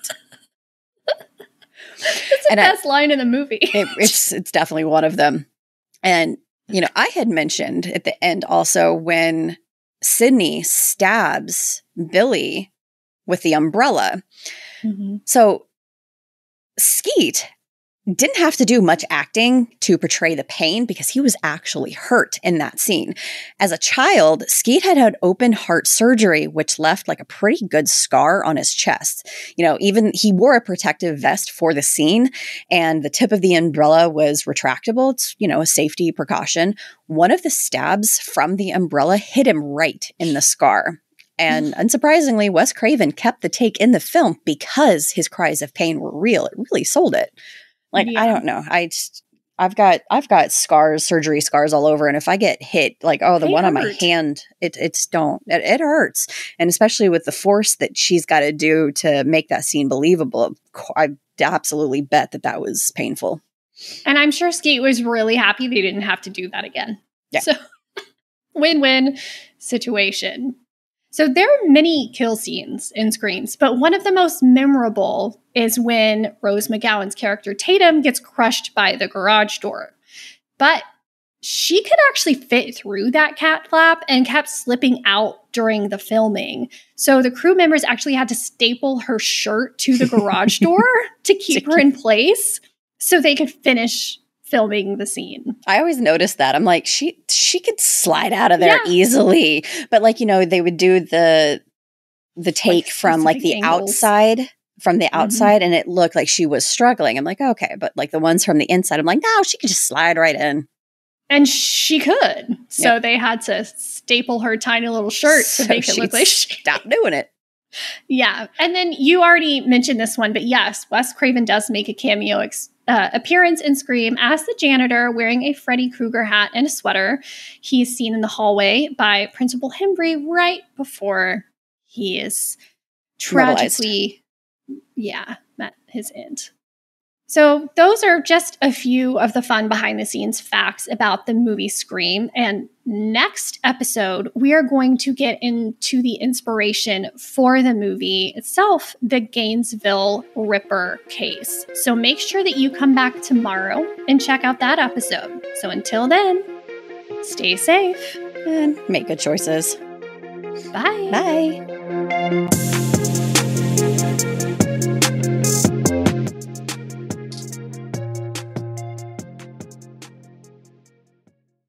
It's the and best I, line in the movie. it, it's It's definitely one of them. And, you know, I had mentioned at the end also when Sydney stabs Billy with the umbrella. Mm-hmm. So Skeet didn't have to do much acting to portray the pain because he was actually hurt in that scene. As a child, Skeet had had open heart surgery, which left like a pretty good scar on his chest. You know, even he wore a protective vest for the scene and the tip of the umbrella was retractable. It's, you know, a safety precaution. One of the stabs from the umbrella hit him right in the scar. And unsurprisingly, Wes Craven kept the take in the film because his cries of pain were real. It really sold it. Like, yeah. I don't know. I just, I've got, I've got scars, surgery scars all over. And if I get hit, like, oh, the they one hurt. on my hand, it, it's don't, it, it hurts. And especially with the force that she's got to do to make that scene believable. I absolutely bet that that was painful. And I'm sure Skeet was really happy they didn't have to do that again. Yeah. So win-win situation. So there are many kill scenes in Screams, but one of the most memorable is when Rose McGowan's character Tatum gets crushed by the garage door. But she could actually fit through that cat flap and kept slipping out during the filming. So the crew members actually had to staple her shirt to the garage door to keep her in place so they could finish filming the scene. I always noticed that. I'm like, she she could slide out of there yeah. easily. But like, you know, they would do the the take like from like the angles. outside, from the outside, mm-hmm. and it looked like she was struggling. I'm like, okay, but like the ones from the inside, I'm like, no, she could just slide right in. And she could. So yep. they had to staple her tiny little shirt to so make it look like she stopped doing it. Yeah. And then you already mentioned this one, but yes, Wes Craven does make a cameo ex- uh, appearance in Scream as the janitor wearing a Freddy Krueger hat and a sweater. He's seen in the hallway by Principal Hembry right before he is tragically, yeah, met his end. So those are just a few of the fun behind-the-scenes facts about the movie Scream. And next episode, we are going to get into the inspiration for the movie itself, the Gainesville Ripper case. So make sure that you come back tomorrow and check out that episode. So until then, stay safe and make good choices. Bye. Bye.